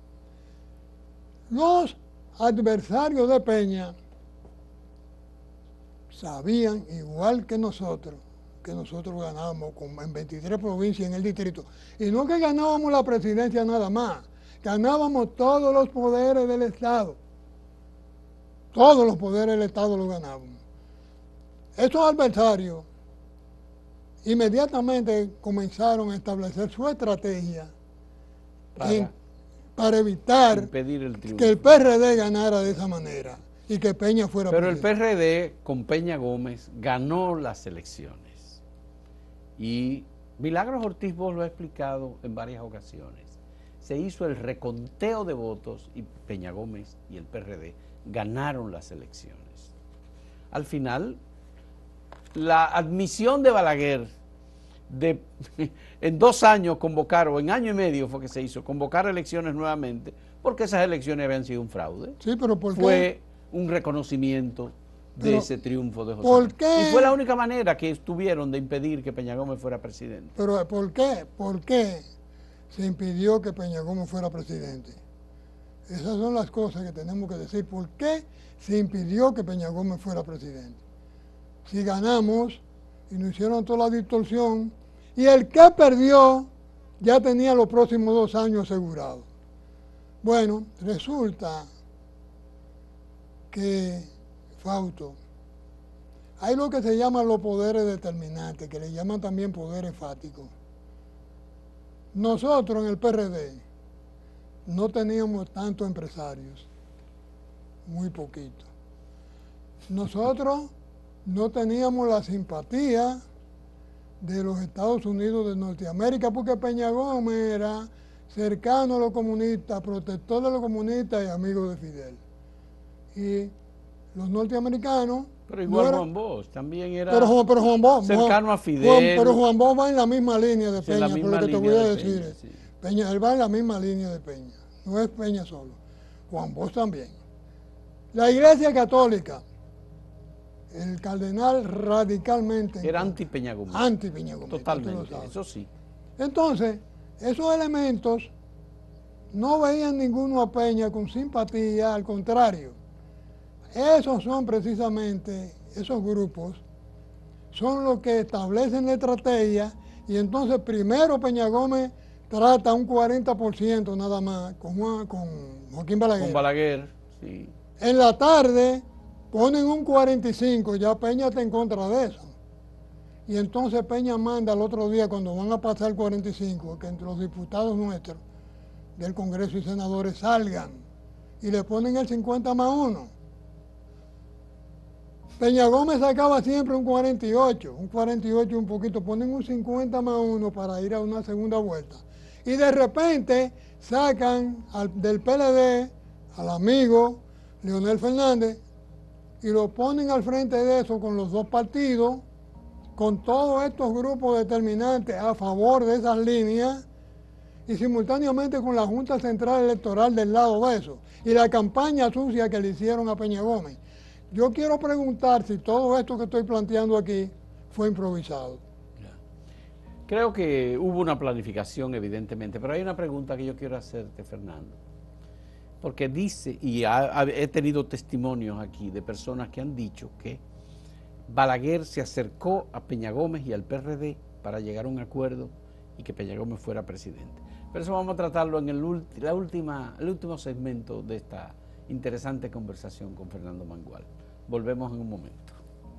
Speaker 1: Los adversarios de Peña sabían, igual que nosotros, que nosotros ganábamos con, en veintitrés provincias en el distrito. Y no que ganábamos la presidencia nada más, ganábamos todos los poderes del Estado. Todos los poderes del Estado los ganábamos. Esos adversarios inmediatamente comenzaron a establecer su estrategia para, en, para evitar
Speaker 2: impedir el triunfo,
Speaker 1: que el P R D ganara de esa manera y que Peña fuera
Speaker 2: Pero el
Speaker 1: presidente.
Speaker 2: P R D con Peña Gómez ganó las elecciones y Milagros Ortiz Bosch lo ha explicado en varias ocasiones. Se hizo el reconteo de votos y Peña Gómez y el P R D ganaron las elecciones. Al final, la admisión de Balaguer de en dos años convocar, o en año y medio fue que se hizo, convocar elecciones nuevamente, porque esas elecciones habían sido un fraude.
Speaker 1: Sí, pero ¿por qué?
Speaker 2: Fue un reconocimiento de
Speaker 1: Pero,
Speaker 2: ese triunfo de José
Speaker 1: ¿por
Speaker 2: Manuel.
Speaker 1: qué?
Speaker 2: Y fue la única manera que tuvieron de impedir que Peña Gómez fuera presidente.
Speaker 1: Pero ¿por qué? ¿Por qué se impidió que Peña Gómez fuera presidente? Esas son las cosas que tenemos que decir. ¿Por qué se impidió que Peña Gómez fuera presidente? Si ganamos y nos hicieron toda la distorsión, y el que perdió ya tenía los próximos dos años asegurados. Bueno, resulta que, Fausto, hay lo que se llaman los poderes determinantes, que le llaman también poder enfático. Nosotros en el P R D no teníamos tantos empresarios, muy poquito. Nosotros no teníamos la simpatía de los Estados Unidos de Norteamérica, porque Peña Gómez era cercano a los comunistas, protector de los comunistas y amigo de Fidel. Y los norteamericanos...
Speaker 2: Pero igual
Speaker 1: no era,
Speaker 2: Juan Bosch también era
Speaker 1: pero, Juan, pero Juan Bosch,
Speaker 2: cercano
Speaker 1: Juan,
Speaker 2: a Fidel.
Speaker 1: Juan, pero Juan Bosch va en la misma línea de
Speaker 2: Sí, en la
Speaker 1: Peña, por
Speaker 2: misma
Speaker 1: lo que te
Speaker 2: línea
Speaker 1: voy a
Speaker 2: de
Speaker 1: decir.
Speaker 2: Peña, sí.
Speaker 1: Peña, él va en la misma línea de Peña, no es Peña solo. Juan Bosch también. La Iglesia Católica, el cardenal radicalmente...
Speaker 2: Era anti Peña Gómez.
Speaker 1: Anti Peña Gómez.
Speaker 2: Totalmente, eso sí.
Speaker 1: Entonces, esos elementos no veían ninguno a Peña con simpatía, al contrario. Esos son precisamente, esos grupos, son los que establecen la estrategia y entonces primero Peña Gómez trata un cuarenta por ciento nada más con, Juan, con Joaquín Balaguer.
Speaker 2: Con Balaguer, sí.
Speaker 1: En la tarde ponen un cuarenta y cinco, ya Peña está en contra de eso. Y entonces Peña manda al otro día, cuando van a pasar el cuarenta y cinco, que entre los diputados nuestros del Congreso y senadores salgan y le ponen el cincuenta más uno. Peña Gómez sacaba siempre un cuarenta y ocho, un cuarenta y ocho un poquito, ponen un cincuenta más uno para ir a una segunda vuelta. Y de repente sacan al, del P L D al amigo Leonel Fernández y lo ponen al frente de eso con los dos partidos, con todos estos grupos determinantes a favor de esas líneas y simultáneamente con la Junta Central Electoral del lado de eso y la campaña sucia que le hicieron a Peña Gómez. Yo quiero preguntar si todo esto que estoy planteando aquí fue improvisado.
Speaker 2: Creo que hubo una planificación, evidentemente, pero hay una pregunta que yo quiero hacerte, Fernando. Porque dice, y ha, ha, he tenido testimonios aquí de personas que han dicho que Balaguer se acercó a Peña Gómez y al P R D para llegar a un acuerdo y que Peña Gómez fuera presidente. Pero eso vamos a tratarlo en el, ulti, la última, el último segmento de esta interesante conversación con Fernando Mangual. Volvemos en un momento.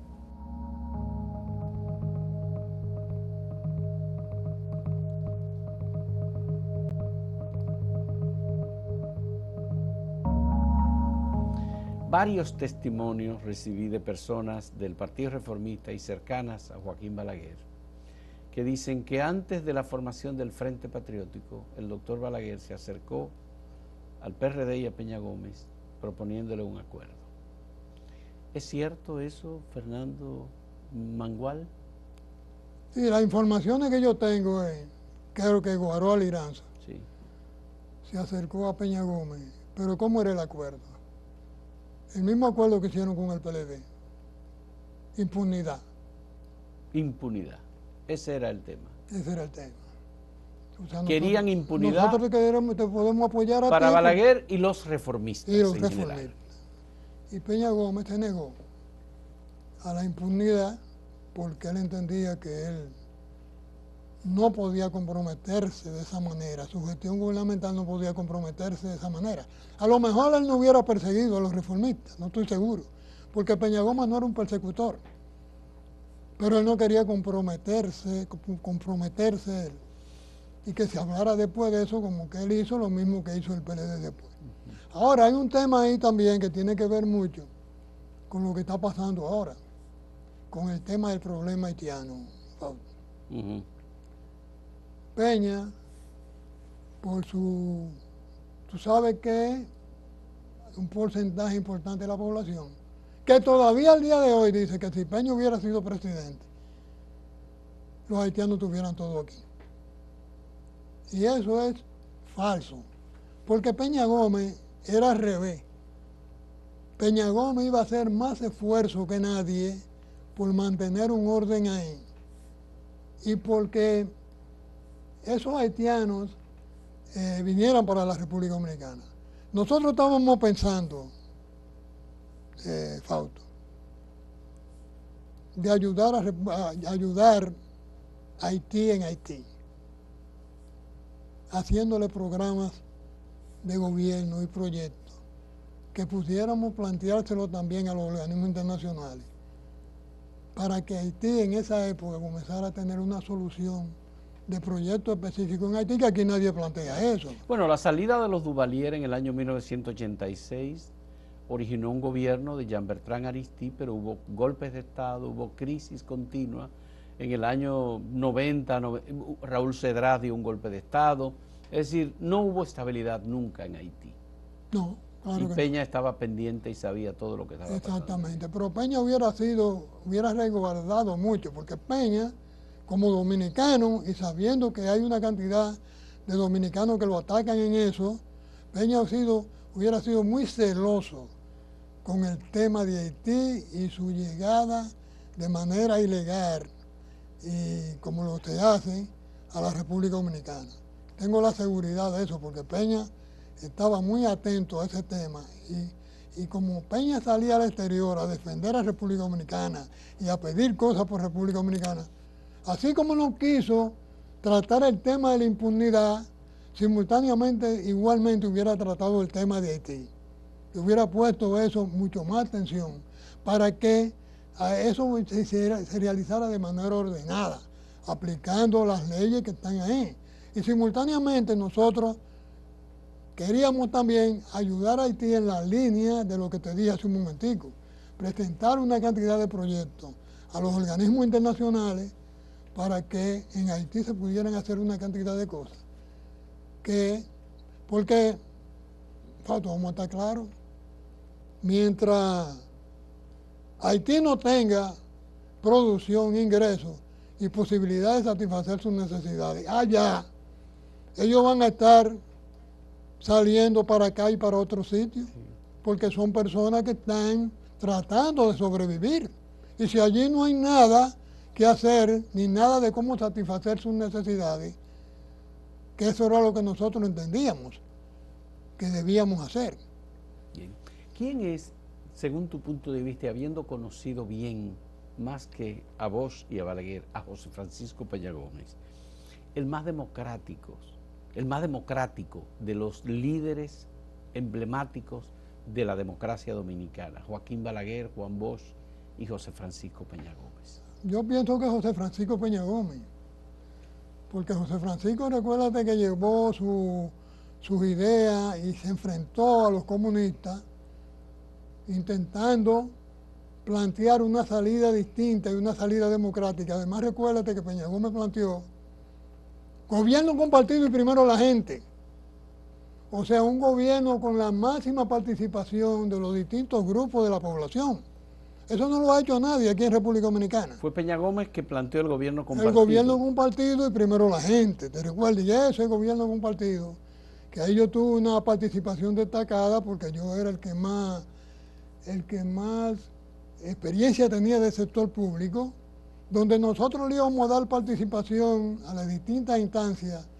Speaker 2: Varios testimonios recibí de personas del Partido Reformista y cercanas a Joaquín Balaguer, que dicen que antes de la formación del Frente Patriótico, el doctor Balaguer se acercó al P R D y a Peña Gómez proponiéndole un acuerdo. ¿Es cierto eso, Fernando Mangual?
Speaker 1: Sí, las informaciones que yo tengo es, creo que Guaró Aliranza
Speaker 2: sí.
Speaker 1: se acercó a Peña Gómez, pero ¿cómo era el acuerdo? El mismo acuerdo que hicieron con el P L D. Impunidad.
Speaker 2: Impunidad. Ese era el tema.
Speaker 1: Ese era el tema. O sea,
Speaker 2: Querían
Speaker 1: nosotros,
Speaker 2: impunidad
Speaker 1: nosotros te, queremos, te podemos apoyar a
Speaker 2: para
Speaker 1: ti,
Speaker 2: Balaguer y los reformistas.
Speaker 1: Y los
Speaker 2: en
Speaker 1: reformistas. Y Peña Gómez se negó a la impunidad porque él entendía que él no podía comprometerse de esa manera, su gestión gubernamental no podía comprometerse de esa manera. A lo mejor él no hubiera perseguido a los reformistas, no estoy seguro, porque Peña Gómez no era un persecutor, pero él no quería comprometerse, comprometerse él, y que se hablara después de eso como que él hizo lo mismo que hizo el P L D después. Ahora, hay un tema ahí también que tiene que ver mucho con lo que está pasando ahora, con el tema del problema haitiano. Uh-huh. Peña, por su, tú sabes que un porcentaje importante de la población, que todavía al día de hoy dice que si Peña hubiera sido presidente, los haitianos estuvieran todo aquí. Y eso es falso, porque Peña Gómez era al revés. Peña Gómez iba a hacer más esfuerzo que nadie por mantener un orden ahí. Y porque esos haitianos eh, vinieran para la República Dominicana. Nosotros estábamos pensando, eh, Fausto, de ayudar a, a ayudar a Haití en Haití, haciéndole programas de gobierno y proyectos que pudiéramos planteárselo también a los organismos internacionales para que Haití en esa época comenzara a tener una solución de proyectos específicos en Haití, que aquí nadie plantea eso.
Speaker 2: Bueno, la salida de los Duvalier en el año mil novecientos ochenta y seis originó un gobierno de Jean Bertrand Aristide, pero hubo golpes de Estado, hubo crisis continua. En el año noventa, Raúl Cedras dio un golpe de Estado. Es decir, no hubo estabilidad nunca en Haití.
Speaker 1: No, claro
Speaker 2: y
Speaker 1: que
Speaker 2: Peña
Speaker 1: no.
Speaker 2: estaba pendiente y sabía todo lo que estaba pasando.
Speaker 1: Exactamente, pero Peña hubiera sido, hubiera resguardado mucho, porque Peña, como dominicano, y sabiendo que hay una cantidad de dominicanos que lo atacan en eso, Peña ha sido, hubiera sido muy celoso con el tema de Haití y su llegada de manera ilegal, y como lo se hace, a la República Dominicana. Tengo la seguridad de eso, porque Peña estaba muy atento a ese tema, y, y como Peña salía al exterior a defender a la República Dominicana y a pedir cosas por República Dominicana, así como no quiso tratar el tema de la impunidad, simultáneamente igualmente hubiera tratado el tema de Haití. Y hubiera puesto eso mucho más atención para que a eso se, se realizara de manera ordenada, aplicando las leyes que están ahí. Y simultáneamente nosotros queríamos también ayudar a Haití en la línea de lo que te dije hace un momentico, presentar una cantidad de proyectos a los organismos internacionales para que en Haití se pudieran hacer una cantidad de cosas. Que, porque, Fausto, vamos a estar claros, mientras Haití no tenga producción, ingresos y posibilidad de satisfacer sus necesidades, allá ellos van a estar saliendo para acá y para otros sitios, porque son personas que están tratando de sobrevivir. Y si allí no hay nada que hacer, ni nada de cómo satisfacer sus necesidades, que eso era lo que nosotros entendíamos que debíamos hacer.
Speaker 2: Bien. ¿Quién es, según tu punto de vista, habiendo conocido bien, más que a vos y a Balaguer, a José Francisco Peña Gómez, el más democrático, el más democrático de los líderes emblemáticos de la democracia dominicana? Joaquín Balaguer, Juan Bosch y José Francisco Peña Gómez.
Speaker 1: Yo pienso que José Francisco Peña Gómez, porque José Francisco, recuérdate que llevó su, sus ideas y se enfrentó a los comunistas, intentando plantear una salida distinta y una salida democrática. Además, recuérdate que Peña Gómez planteó gobierno compartido y primero la gente. O sea, un gobierno con la máxima participación de los distintos grupos de la población. Eso no lo ha hecho nadie aquí en República Dominicana.
Speaker 2: Fue Peña Gómez que planteó el gobierno compartido.
Speaker 1: El gobierno compartido y primero la gente. Te recuerdas, y ese gobierno compartido, que ahí yo tuve una participación destacada porque yo era el que más, el que más experiencia tenía del sector público, donde nosotros le íbamos a dar participación a las distintas instancias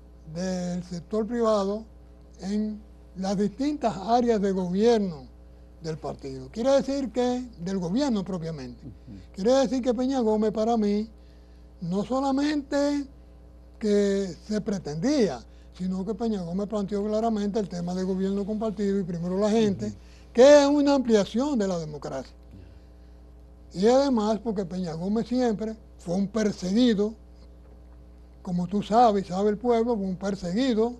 Speaker 1: del sector privado en las distintas áreas de gobierno del partido. Quiere decir que, del gobierno propiamente. Uh-huh. Quiere decir que Peña Gómez para mí, no solamente que se pretendía, sino que Peña Gómez planteó claramente el tema del gobierno compartido y primero la gente, uh-huh. que es una ampliación de la democracia. Uh-huh. Y además porque Peña Gómez siempre fue un perseguido, como tú sabes, sabe el pueblo, fue un perseguido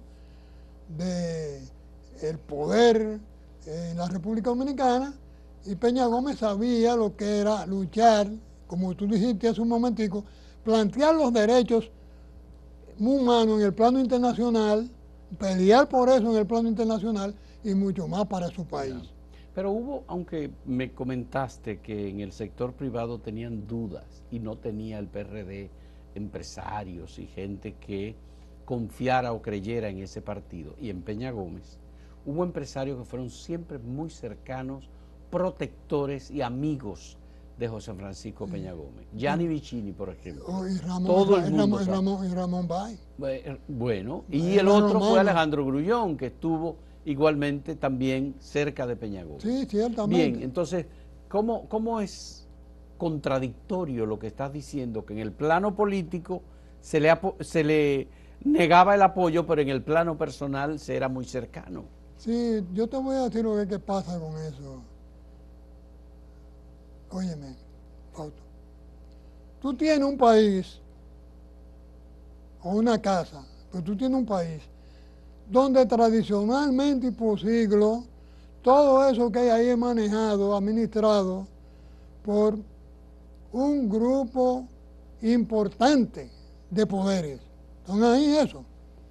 Speaker 1: del poder en la República Dominicana, y Peña Gómez sabía lo que era luchar, como tú dijiste hace un momentico, plantear los derechos humanos en el plano internacional, pelear por eso en el plano internacional y mucho más para su país.
Speaker 2: Pero hubo, aunque me comentaste que en el sector privado tenían dudas y no tenía el P R D empresarios y gente que confiara o creyera en ese partido, y en Peña Gómez hubo empresarios que fueron siempre muy cercanos, protectores y amigos de José Francisco Peña Gómez. Gianni Vicini, por ejemplo.
Speaker 1: Oh, y Ramón,
Speaker 2: Todo
Speaker 1: y
Speaker 2: el mundo
Speaker 1: Ramón, y Ramón, y Ramón Bay.
Speaker 2: Bueno, y el otro fue Alejandro Grullón, que estuvo igualmente también cerca de Peña Gómez.
Speaker 1: Sí, ciertamente.
Speaker 2: Bien, entonces, ¿cómo, cómo es contradictorio lo que estás diciendo? Que en el plano político se le, se le negaba el apoyo, pero en el plano personal se era muy cercano.
Speaker 1: Sí, yo te voy a decir lo que, que pasa con eso. Óyeme, Fausto. Tú tienes un país o una casa, pero tú tienes un país donde tradicionalmente y por siglos todo eso que hay ahí es manejado, administrado por un grupo importante de poderes. ¿Están ahí eso?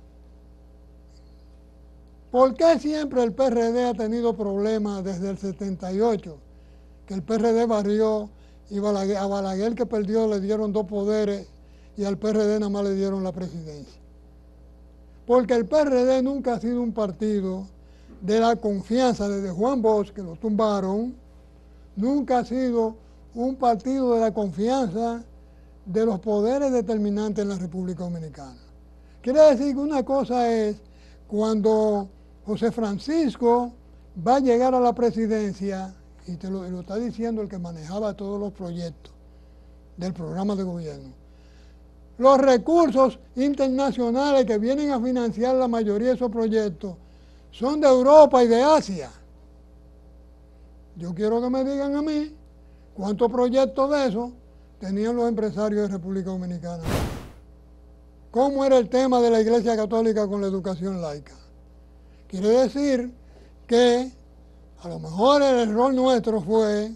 Speaker 1: ¿Por qué siempre el P R D ha tenido problemas desde el setenta y ocho? Que el P R D barrió y Balaguer, a Balaguer que perdió le dieron dos poderes y al P R D nada más le dieron la presidencia. Porque el P R D nunca ha sido un partido de la confianza desde Juan Bosch, que lo tumbaron, nunca ha sido un partido de la confianza de los poderes determinantes en la República Dominicana. Quiere decir que una cosa es cuando José Francisco va a llegar a la presidencia, y te lo, lo está diciendo el que manejaba todos los proyectos del programa de gobierno, los recursos internacionales que vienen a financiar la mayoría de esos proyectos son de Europa y de Asia. Yo quiero que me digan a mí cuántos proyectos de esos tenían los empresarios de República Dominicana. ¿Cómo era el tema de la Iglesia Católica con la educación laica? Quiere decir que a lo mejor el error nuestro fue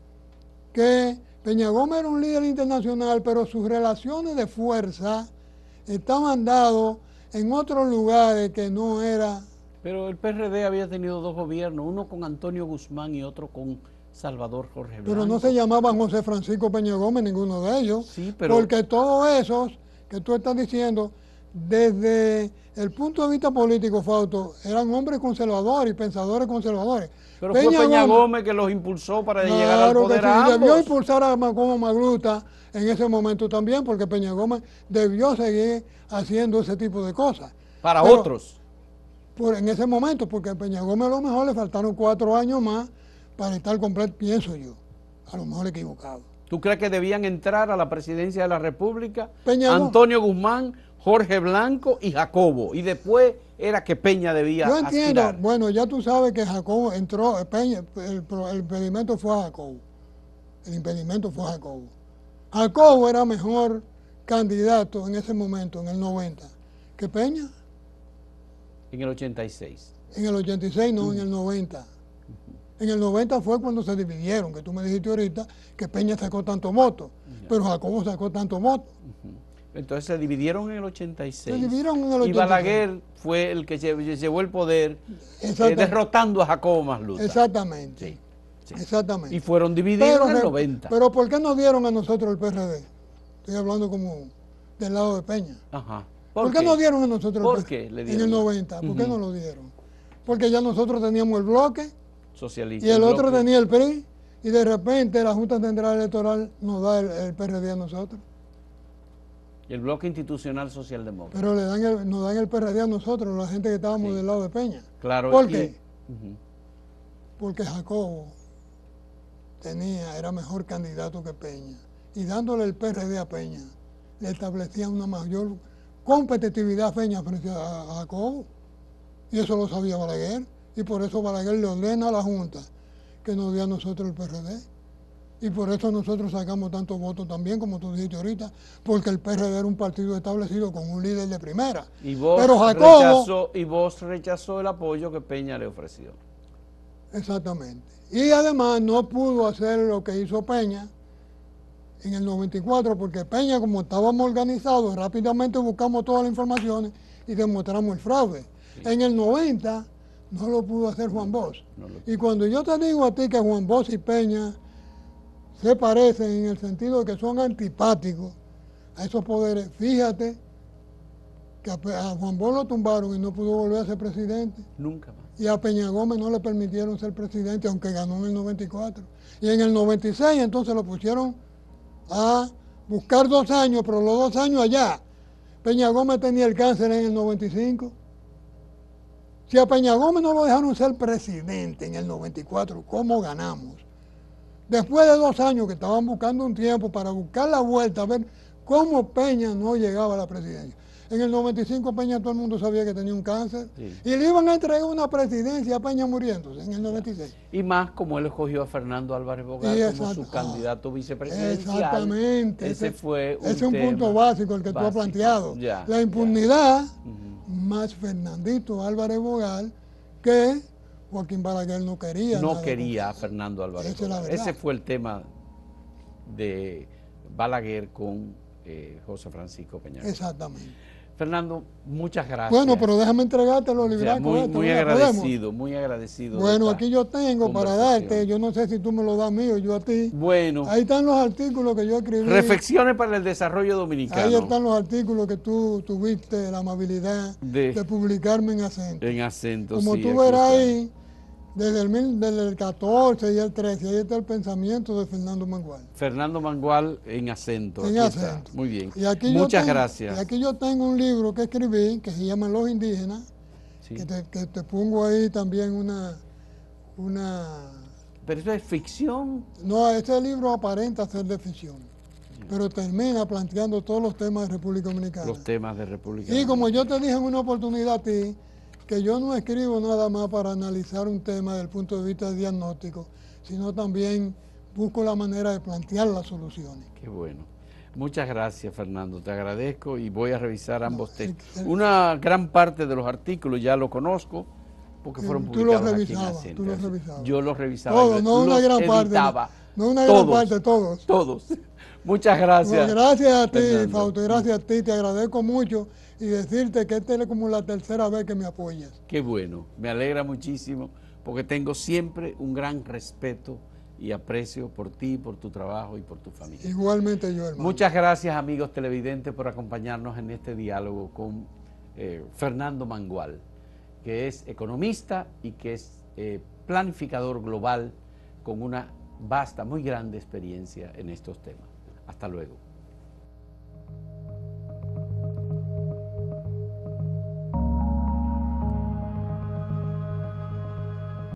Speaker 1: que Peña Gómez era un líder internacional, pero sus relaciones de fuerza estaban dadas en otros lugares que no era.
Speaker 2: Pero el P R D había tenido dos gobiernos, uno con Antonio Guzmán y otro con Salvador Jorge Blanco.
Speaker 1: Pero no se llamaban José Francisco Peña Gómez, ninguno de ellos.
Speaker 2: Sí, pero...
Speaker 1: Porque todos esos que tú estás diciendo, desde el punto de vista político, Fausto, eran hombres conservadores y pensadores conservadores.
Speaker 2: Pero Peña fue Peña Gómez, Gómez que los impulsó para claro llegar al poder
Speaker 1: que sí,
Speaker 2: a ambos.
Speaker 1: Debió impulsar a como Magluta en ese momento también, porque Peña Gómez debió seguir haciendo ese tipo de cosas.
Speaker 2: Para
Speaker 1: Pero,
Speaker 2: otros.
Speaker 1: Por, en ese momento, porque a Peña Gómez a lo mejor le faltaron cuatro años más para estar completo, pienso yo, a lo mejor equivocado.
Speaker 2: ¿Tú crees que debían entrar a la presidencia de la República
Speaker 1: Peña
Speaker 2: Antonio Guzmán, Jorge Blanco y Jacobo? Y después era que Peña debía
Speaker 1: Yo entiendo,
Speaker 2: aspirar.
Speaker 1: Bueno, ya tú sabes que Jacobo entró, Peña, el, el impedimento fue a Jacobo. El impedimento fue a Jacobo. Jacobo era mejor candidato en ese momento, en el noventa, que Peña.
Speaker 2: En el ochenta y seis.
Speaker 1: En el ochenta y seis, no, uh-huh. en el noventa. Uh-huh. En el noventa fue cuando se dividieron, que tú me dijiste ahorita que Peña sacó tantos votos, uh-huh. pero Jacobo sacó tantos votos.
Speaker 2: Uh-huh. Entonces se dividieron en el ochenta y seis.
Speaker 1: Se dividieron en el ochenta y seis.
Speaker 2: Y Balaguer fue el que llevó el poder eh, derrotando a Jacobo Masluta.
Speaker 1: Exactamente.
Speaker 2: Sí, sí.
Speaker 1: Exactamente.
Speaker 2: Y fueron divididos pero, en el noventa.
Speaker 1: Pero ¿por qué nos dieron a nosotros el P R D? Estoy hablando como del lado de Peña.
Speaker 2: Ajá.
Speaker 1: ¿Por, ¿Por qué, qué nos dieron a nosotros
Speaker 2: ¿Por
Speaker 1: el P R D?
Speaker 2: qué le dieron?
Speaker 1: En el noventa. ¿Por uh-huh. qué no lo dieron? Porque ya nosotros teníamos el bloque
Speaker 2: socialista
Speaker 1: y el,
Speaker 2: el
Speaker 1: otro
Speaker 2: bloque.
Speaker 1: tenía el P R I y de repente la Junta Central Electoral nos da el, el P R D a nosotros.
Speaker 2: Y el bloque institucional socialdemócrata.
Speaker 1: Pero le dan el, nos dan el P R D a nosotros, la gente que estábamos sí. del lado de Peña.
Speaker 2: Claro.
Speaker 1: ¿Por qué?
Speaker 2: Uh-huh.
Speaker 1: porque Jacobo tenía, era mejor candidato que Peña. Y dándole el P R D a Peña, le establecía una mayor competitividad a Peña frente a, a Jacobo. Y eso lo sabía Balaguer. Y por eso Balaguer le ordena a la Junta que nos dé a nosotros el P R D. Y por eso nosotros sacamos tantos votos también, como tú dijiste ahorita, porque el P R D era un partido establecido con un líder de primera.
Speaker 2: Y vos,
Speaker 1: Pero Jacobo,
Speaker 2: rechazó, y vos rechazó el apoyo que Peña le ofreció.
Speaker 1: Exactamente. Y además no pudo hacer lo que hizo Peña en el noventa y cuatro, porque Peña, como estábamos organizados, rápidamente buscamos todas las informaciones y demostramos el fraude. Sí. En el noventa no lo pudo hacer Juan Bosch. No lo... Y cuando yo te digo a ti que Juan Bosch y Peña se parecen en el sentido de que son antipáticos a esos poderes, fíjate que a Juan Bosch lo tumbaron y no pudo volver a ser presidente.
Speaker 2: Nunca más.
Speaker 1: Y a Peña Gómez no le permitieron ser presidente, aunque ganó en el noventa y cuatro. Y en el noventa y seis entonces lo pusieron a buscar dos años, pero los dos años allá. Peña Gómez tenía el cáncer en el noventa y cinco. Si a Peña Gómez no lo dejaron ser presidente en el noventa y cuatro, ¿cómo ganamos? Después de dos años que estaban buscando un tiempo para buscar la vuelta, a ver cómo Peña no llegaba a la presidencia. En el noventa y cinco Peña todo el mundo sabía que tenía un cáncer, sí, y le iban a entregar una presidencia a Peña muriéndose en el noventa y seis.
Speaker 2: Y más como él escogió a Fernando Álvarez Bogal como su candidato vicepresidencial.
Speaker 1: Exactamente.
Speaker 2: Ese, ese fue un,
Speaker 1: ese es un punto básico el que básico. tú has planteado.
Speaker 2: Ya,
Speaker 1: la impunidad
Speaker 2: ya. Uh-huh.
Speaker 1: más Fernandito Álvarez Bogal, que Joaquín Balaguer no quería.
Speaker 2: No quería a Fernando Álvarez
Speaker 1: Esa
Speaker 2: Bogal.
Speaker 1: Es
Speaker 2: ese fue el tema de Balaguer con eh, José Francisco Peña.
Speaker 1: Exactamente.
Speaker 2: Fernando, muchas gracias.
Speaker 1: Bueno, pero déjame entregarte los libracos.
Speaker 2: Muy,
Speaker 1: esto,
Speaker 2: muy agradecido, muy agradecido.
Speaker 1: Bueno, aquí yo tengo para darte, yo no sé si tú me lo das mío, yo a ti.
Speaker 2: Bueno.
Speaker 1: Ahí están los artículos que yo escribí.
Speaker 2: Reflexiones para el desarrollo dominicano.
Speaker 1: Ahí están los artículos que tú tuviste la amabilidad de, de publicarme en acento.
Speaker 2: En acento,
Speaker 1: Como
Speaker 2: sí,
Speaker 1: tú verás ahí, desde el, desde el catorce y el trece, ahí está el pensamiento de Fernando Mangual.
Speaker 2: Fernando Mangual en acento.
Speaker 1: En
Speaker 2: aquí
Speaker 1: acento.
Speaker 2: Está. Muy bien.
Speaker 1: Y aquí
Speaker 2: Muchas
Speaker 1: tengo,
Speaker 2: gracias.
Speaker 1: Y aquí yo tengo un libro que escribí que se llama Los Indígenas, sí, que, te, que te pongo ahí también una, una...
Speaker 2: ¿Pero eso es ficción?
Speaker 1: No, este libro aparenta ser de ficción, sí, pero termina planteando todos los temas de República Dominicana.
Speaker 2: Los temas de República
Speaker 1: Dominicana. Y como
Speaker 2: Dominicana.
Speaker 1: yo te dije en una oportunidad a ti, que yo no escribo nada más para analizar un tema desde el punto de vista diagnóstico, sino también busco la manera de plantear las soluciones.
Speaker 2: Qué bueno. Muchas gracias, Fernando. Te agradezco y voy a revisar ambos
Speaker 1: no,
Speaker 2: textos.
Speaker 1: Sí, sí.
Speaker 2: Una gran parte de los artículos ya lo conozco porque sí, fueron publicados
Speaker 1: tú los
Speaker 2: aquí en
Speaker 1: revisabas, tú los revisabas.
Speaker 2: Yo los revisaba.
Speaker 1: Todos, no una gran
Speaker 2: editaba.
Speaker 1: parte. No una
Speaker 2: todos,
Speaker 1: gran parte, todos.
Speaker 2: Todos. Muchas gracias.
Speaker 1: Bueno, gracias a ti,
Speaker 2: Fernando.
Speaker 1: Fausto, gracias a ti, te agradezco mucho y decirte que esta es como la tercera vez que me apoyas.
Speaker 2: Qué bueno, me alegra muchísimo porque tengo siempre un gran respeto y aprecio por ti, por tu trabajo y por tu familia.
Speaker 1: Igualmente yo, hermano.
Speaker 2: Muchas gracias, amigos televidentes, por acompañarnos en este diálogo con eh, Fernando Mangual, que es economista y que es eh, planificador global con una vasta, muy grande experiencia en estos temas. Hasta luego.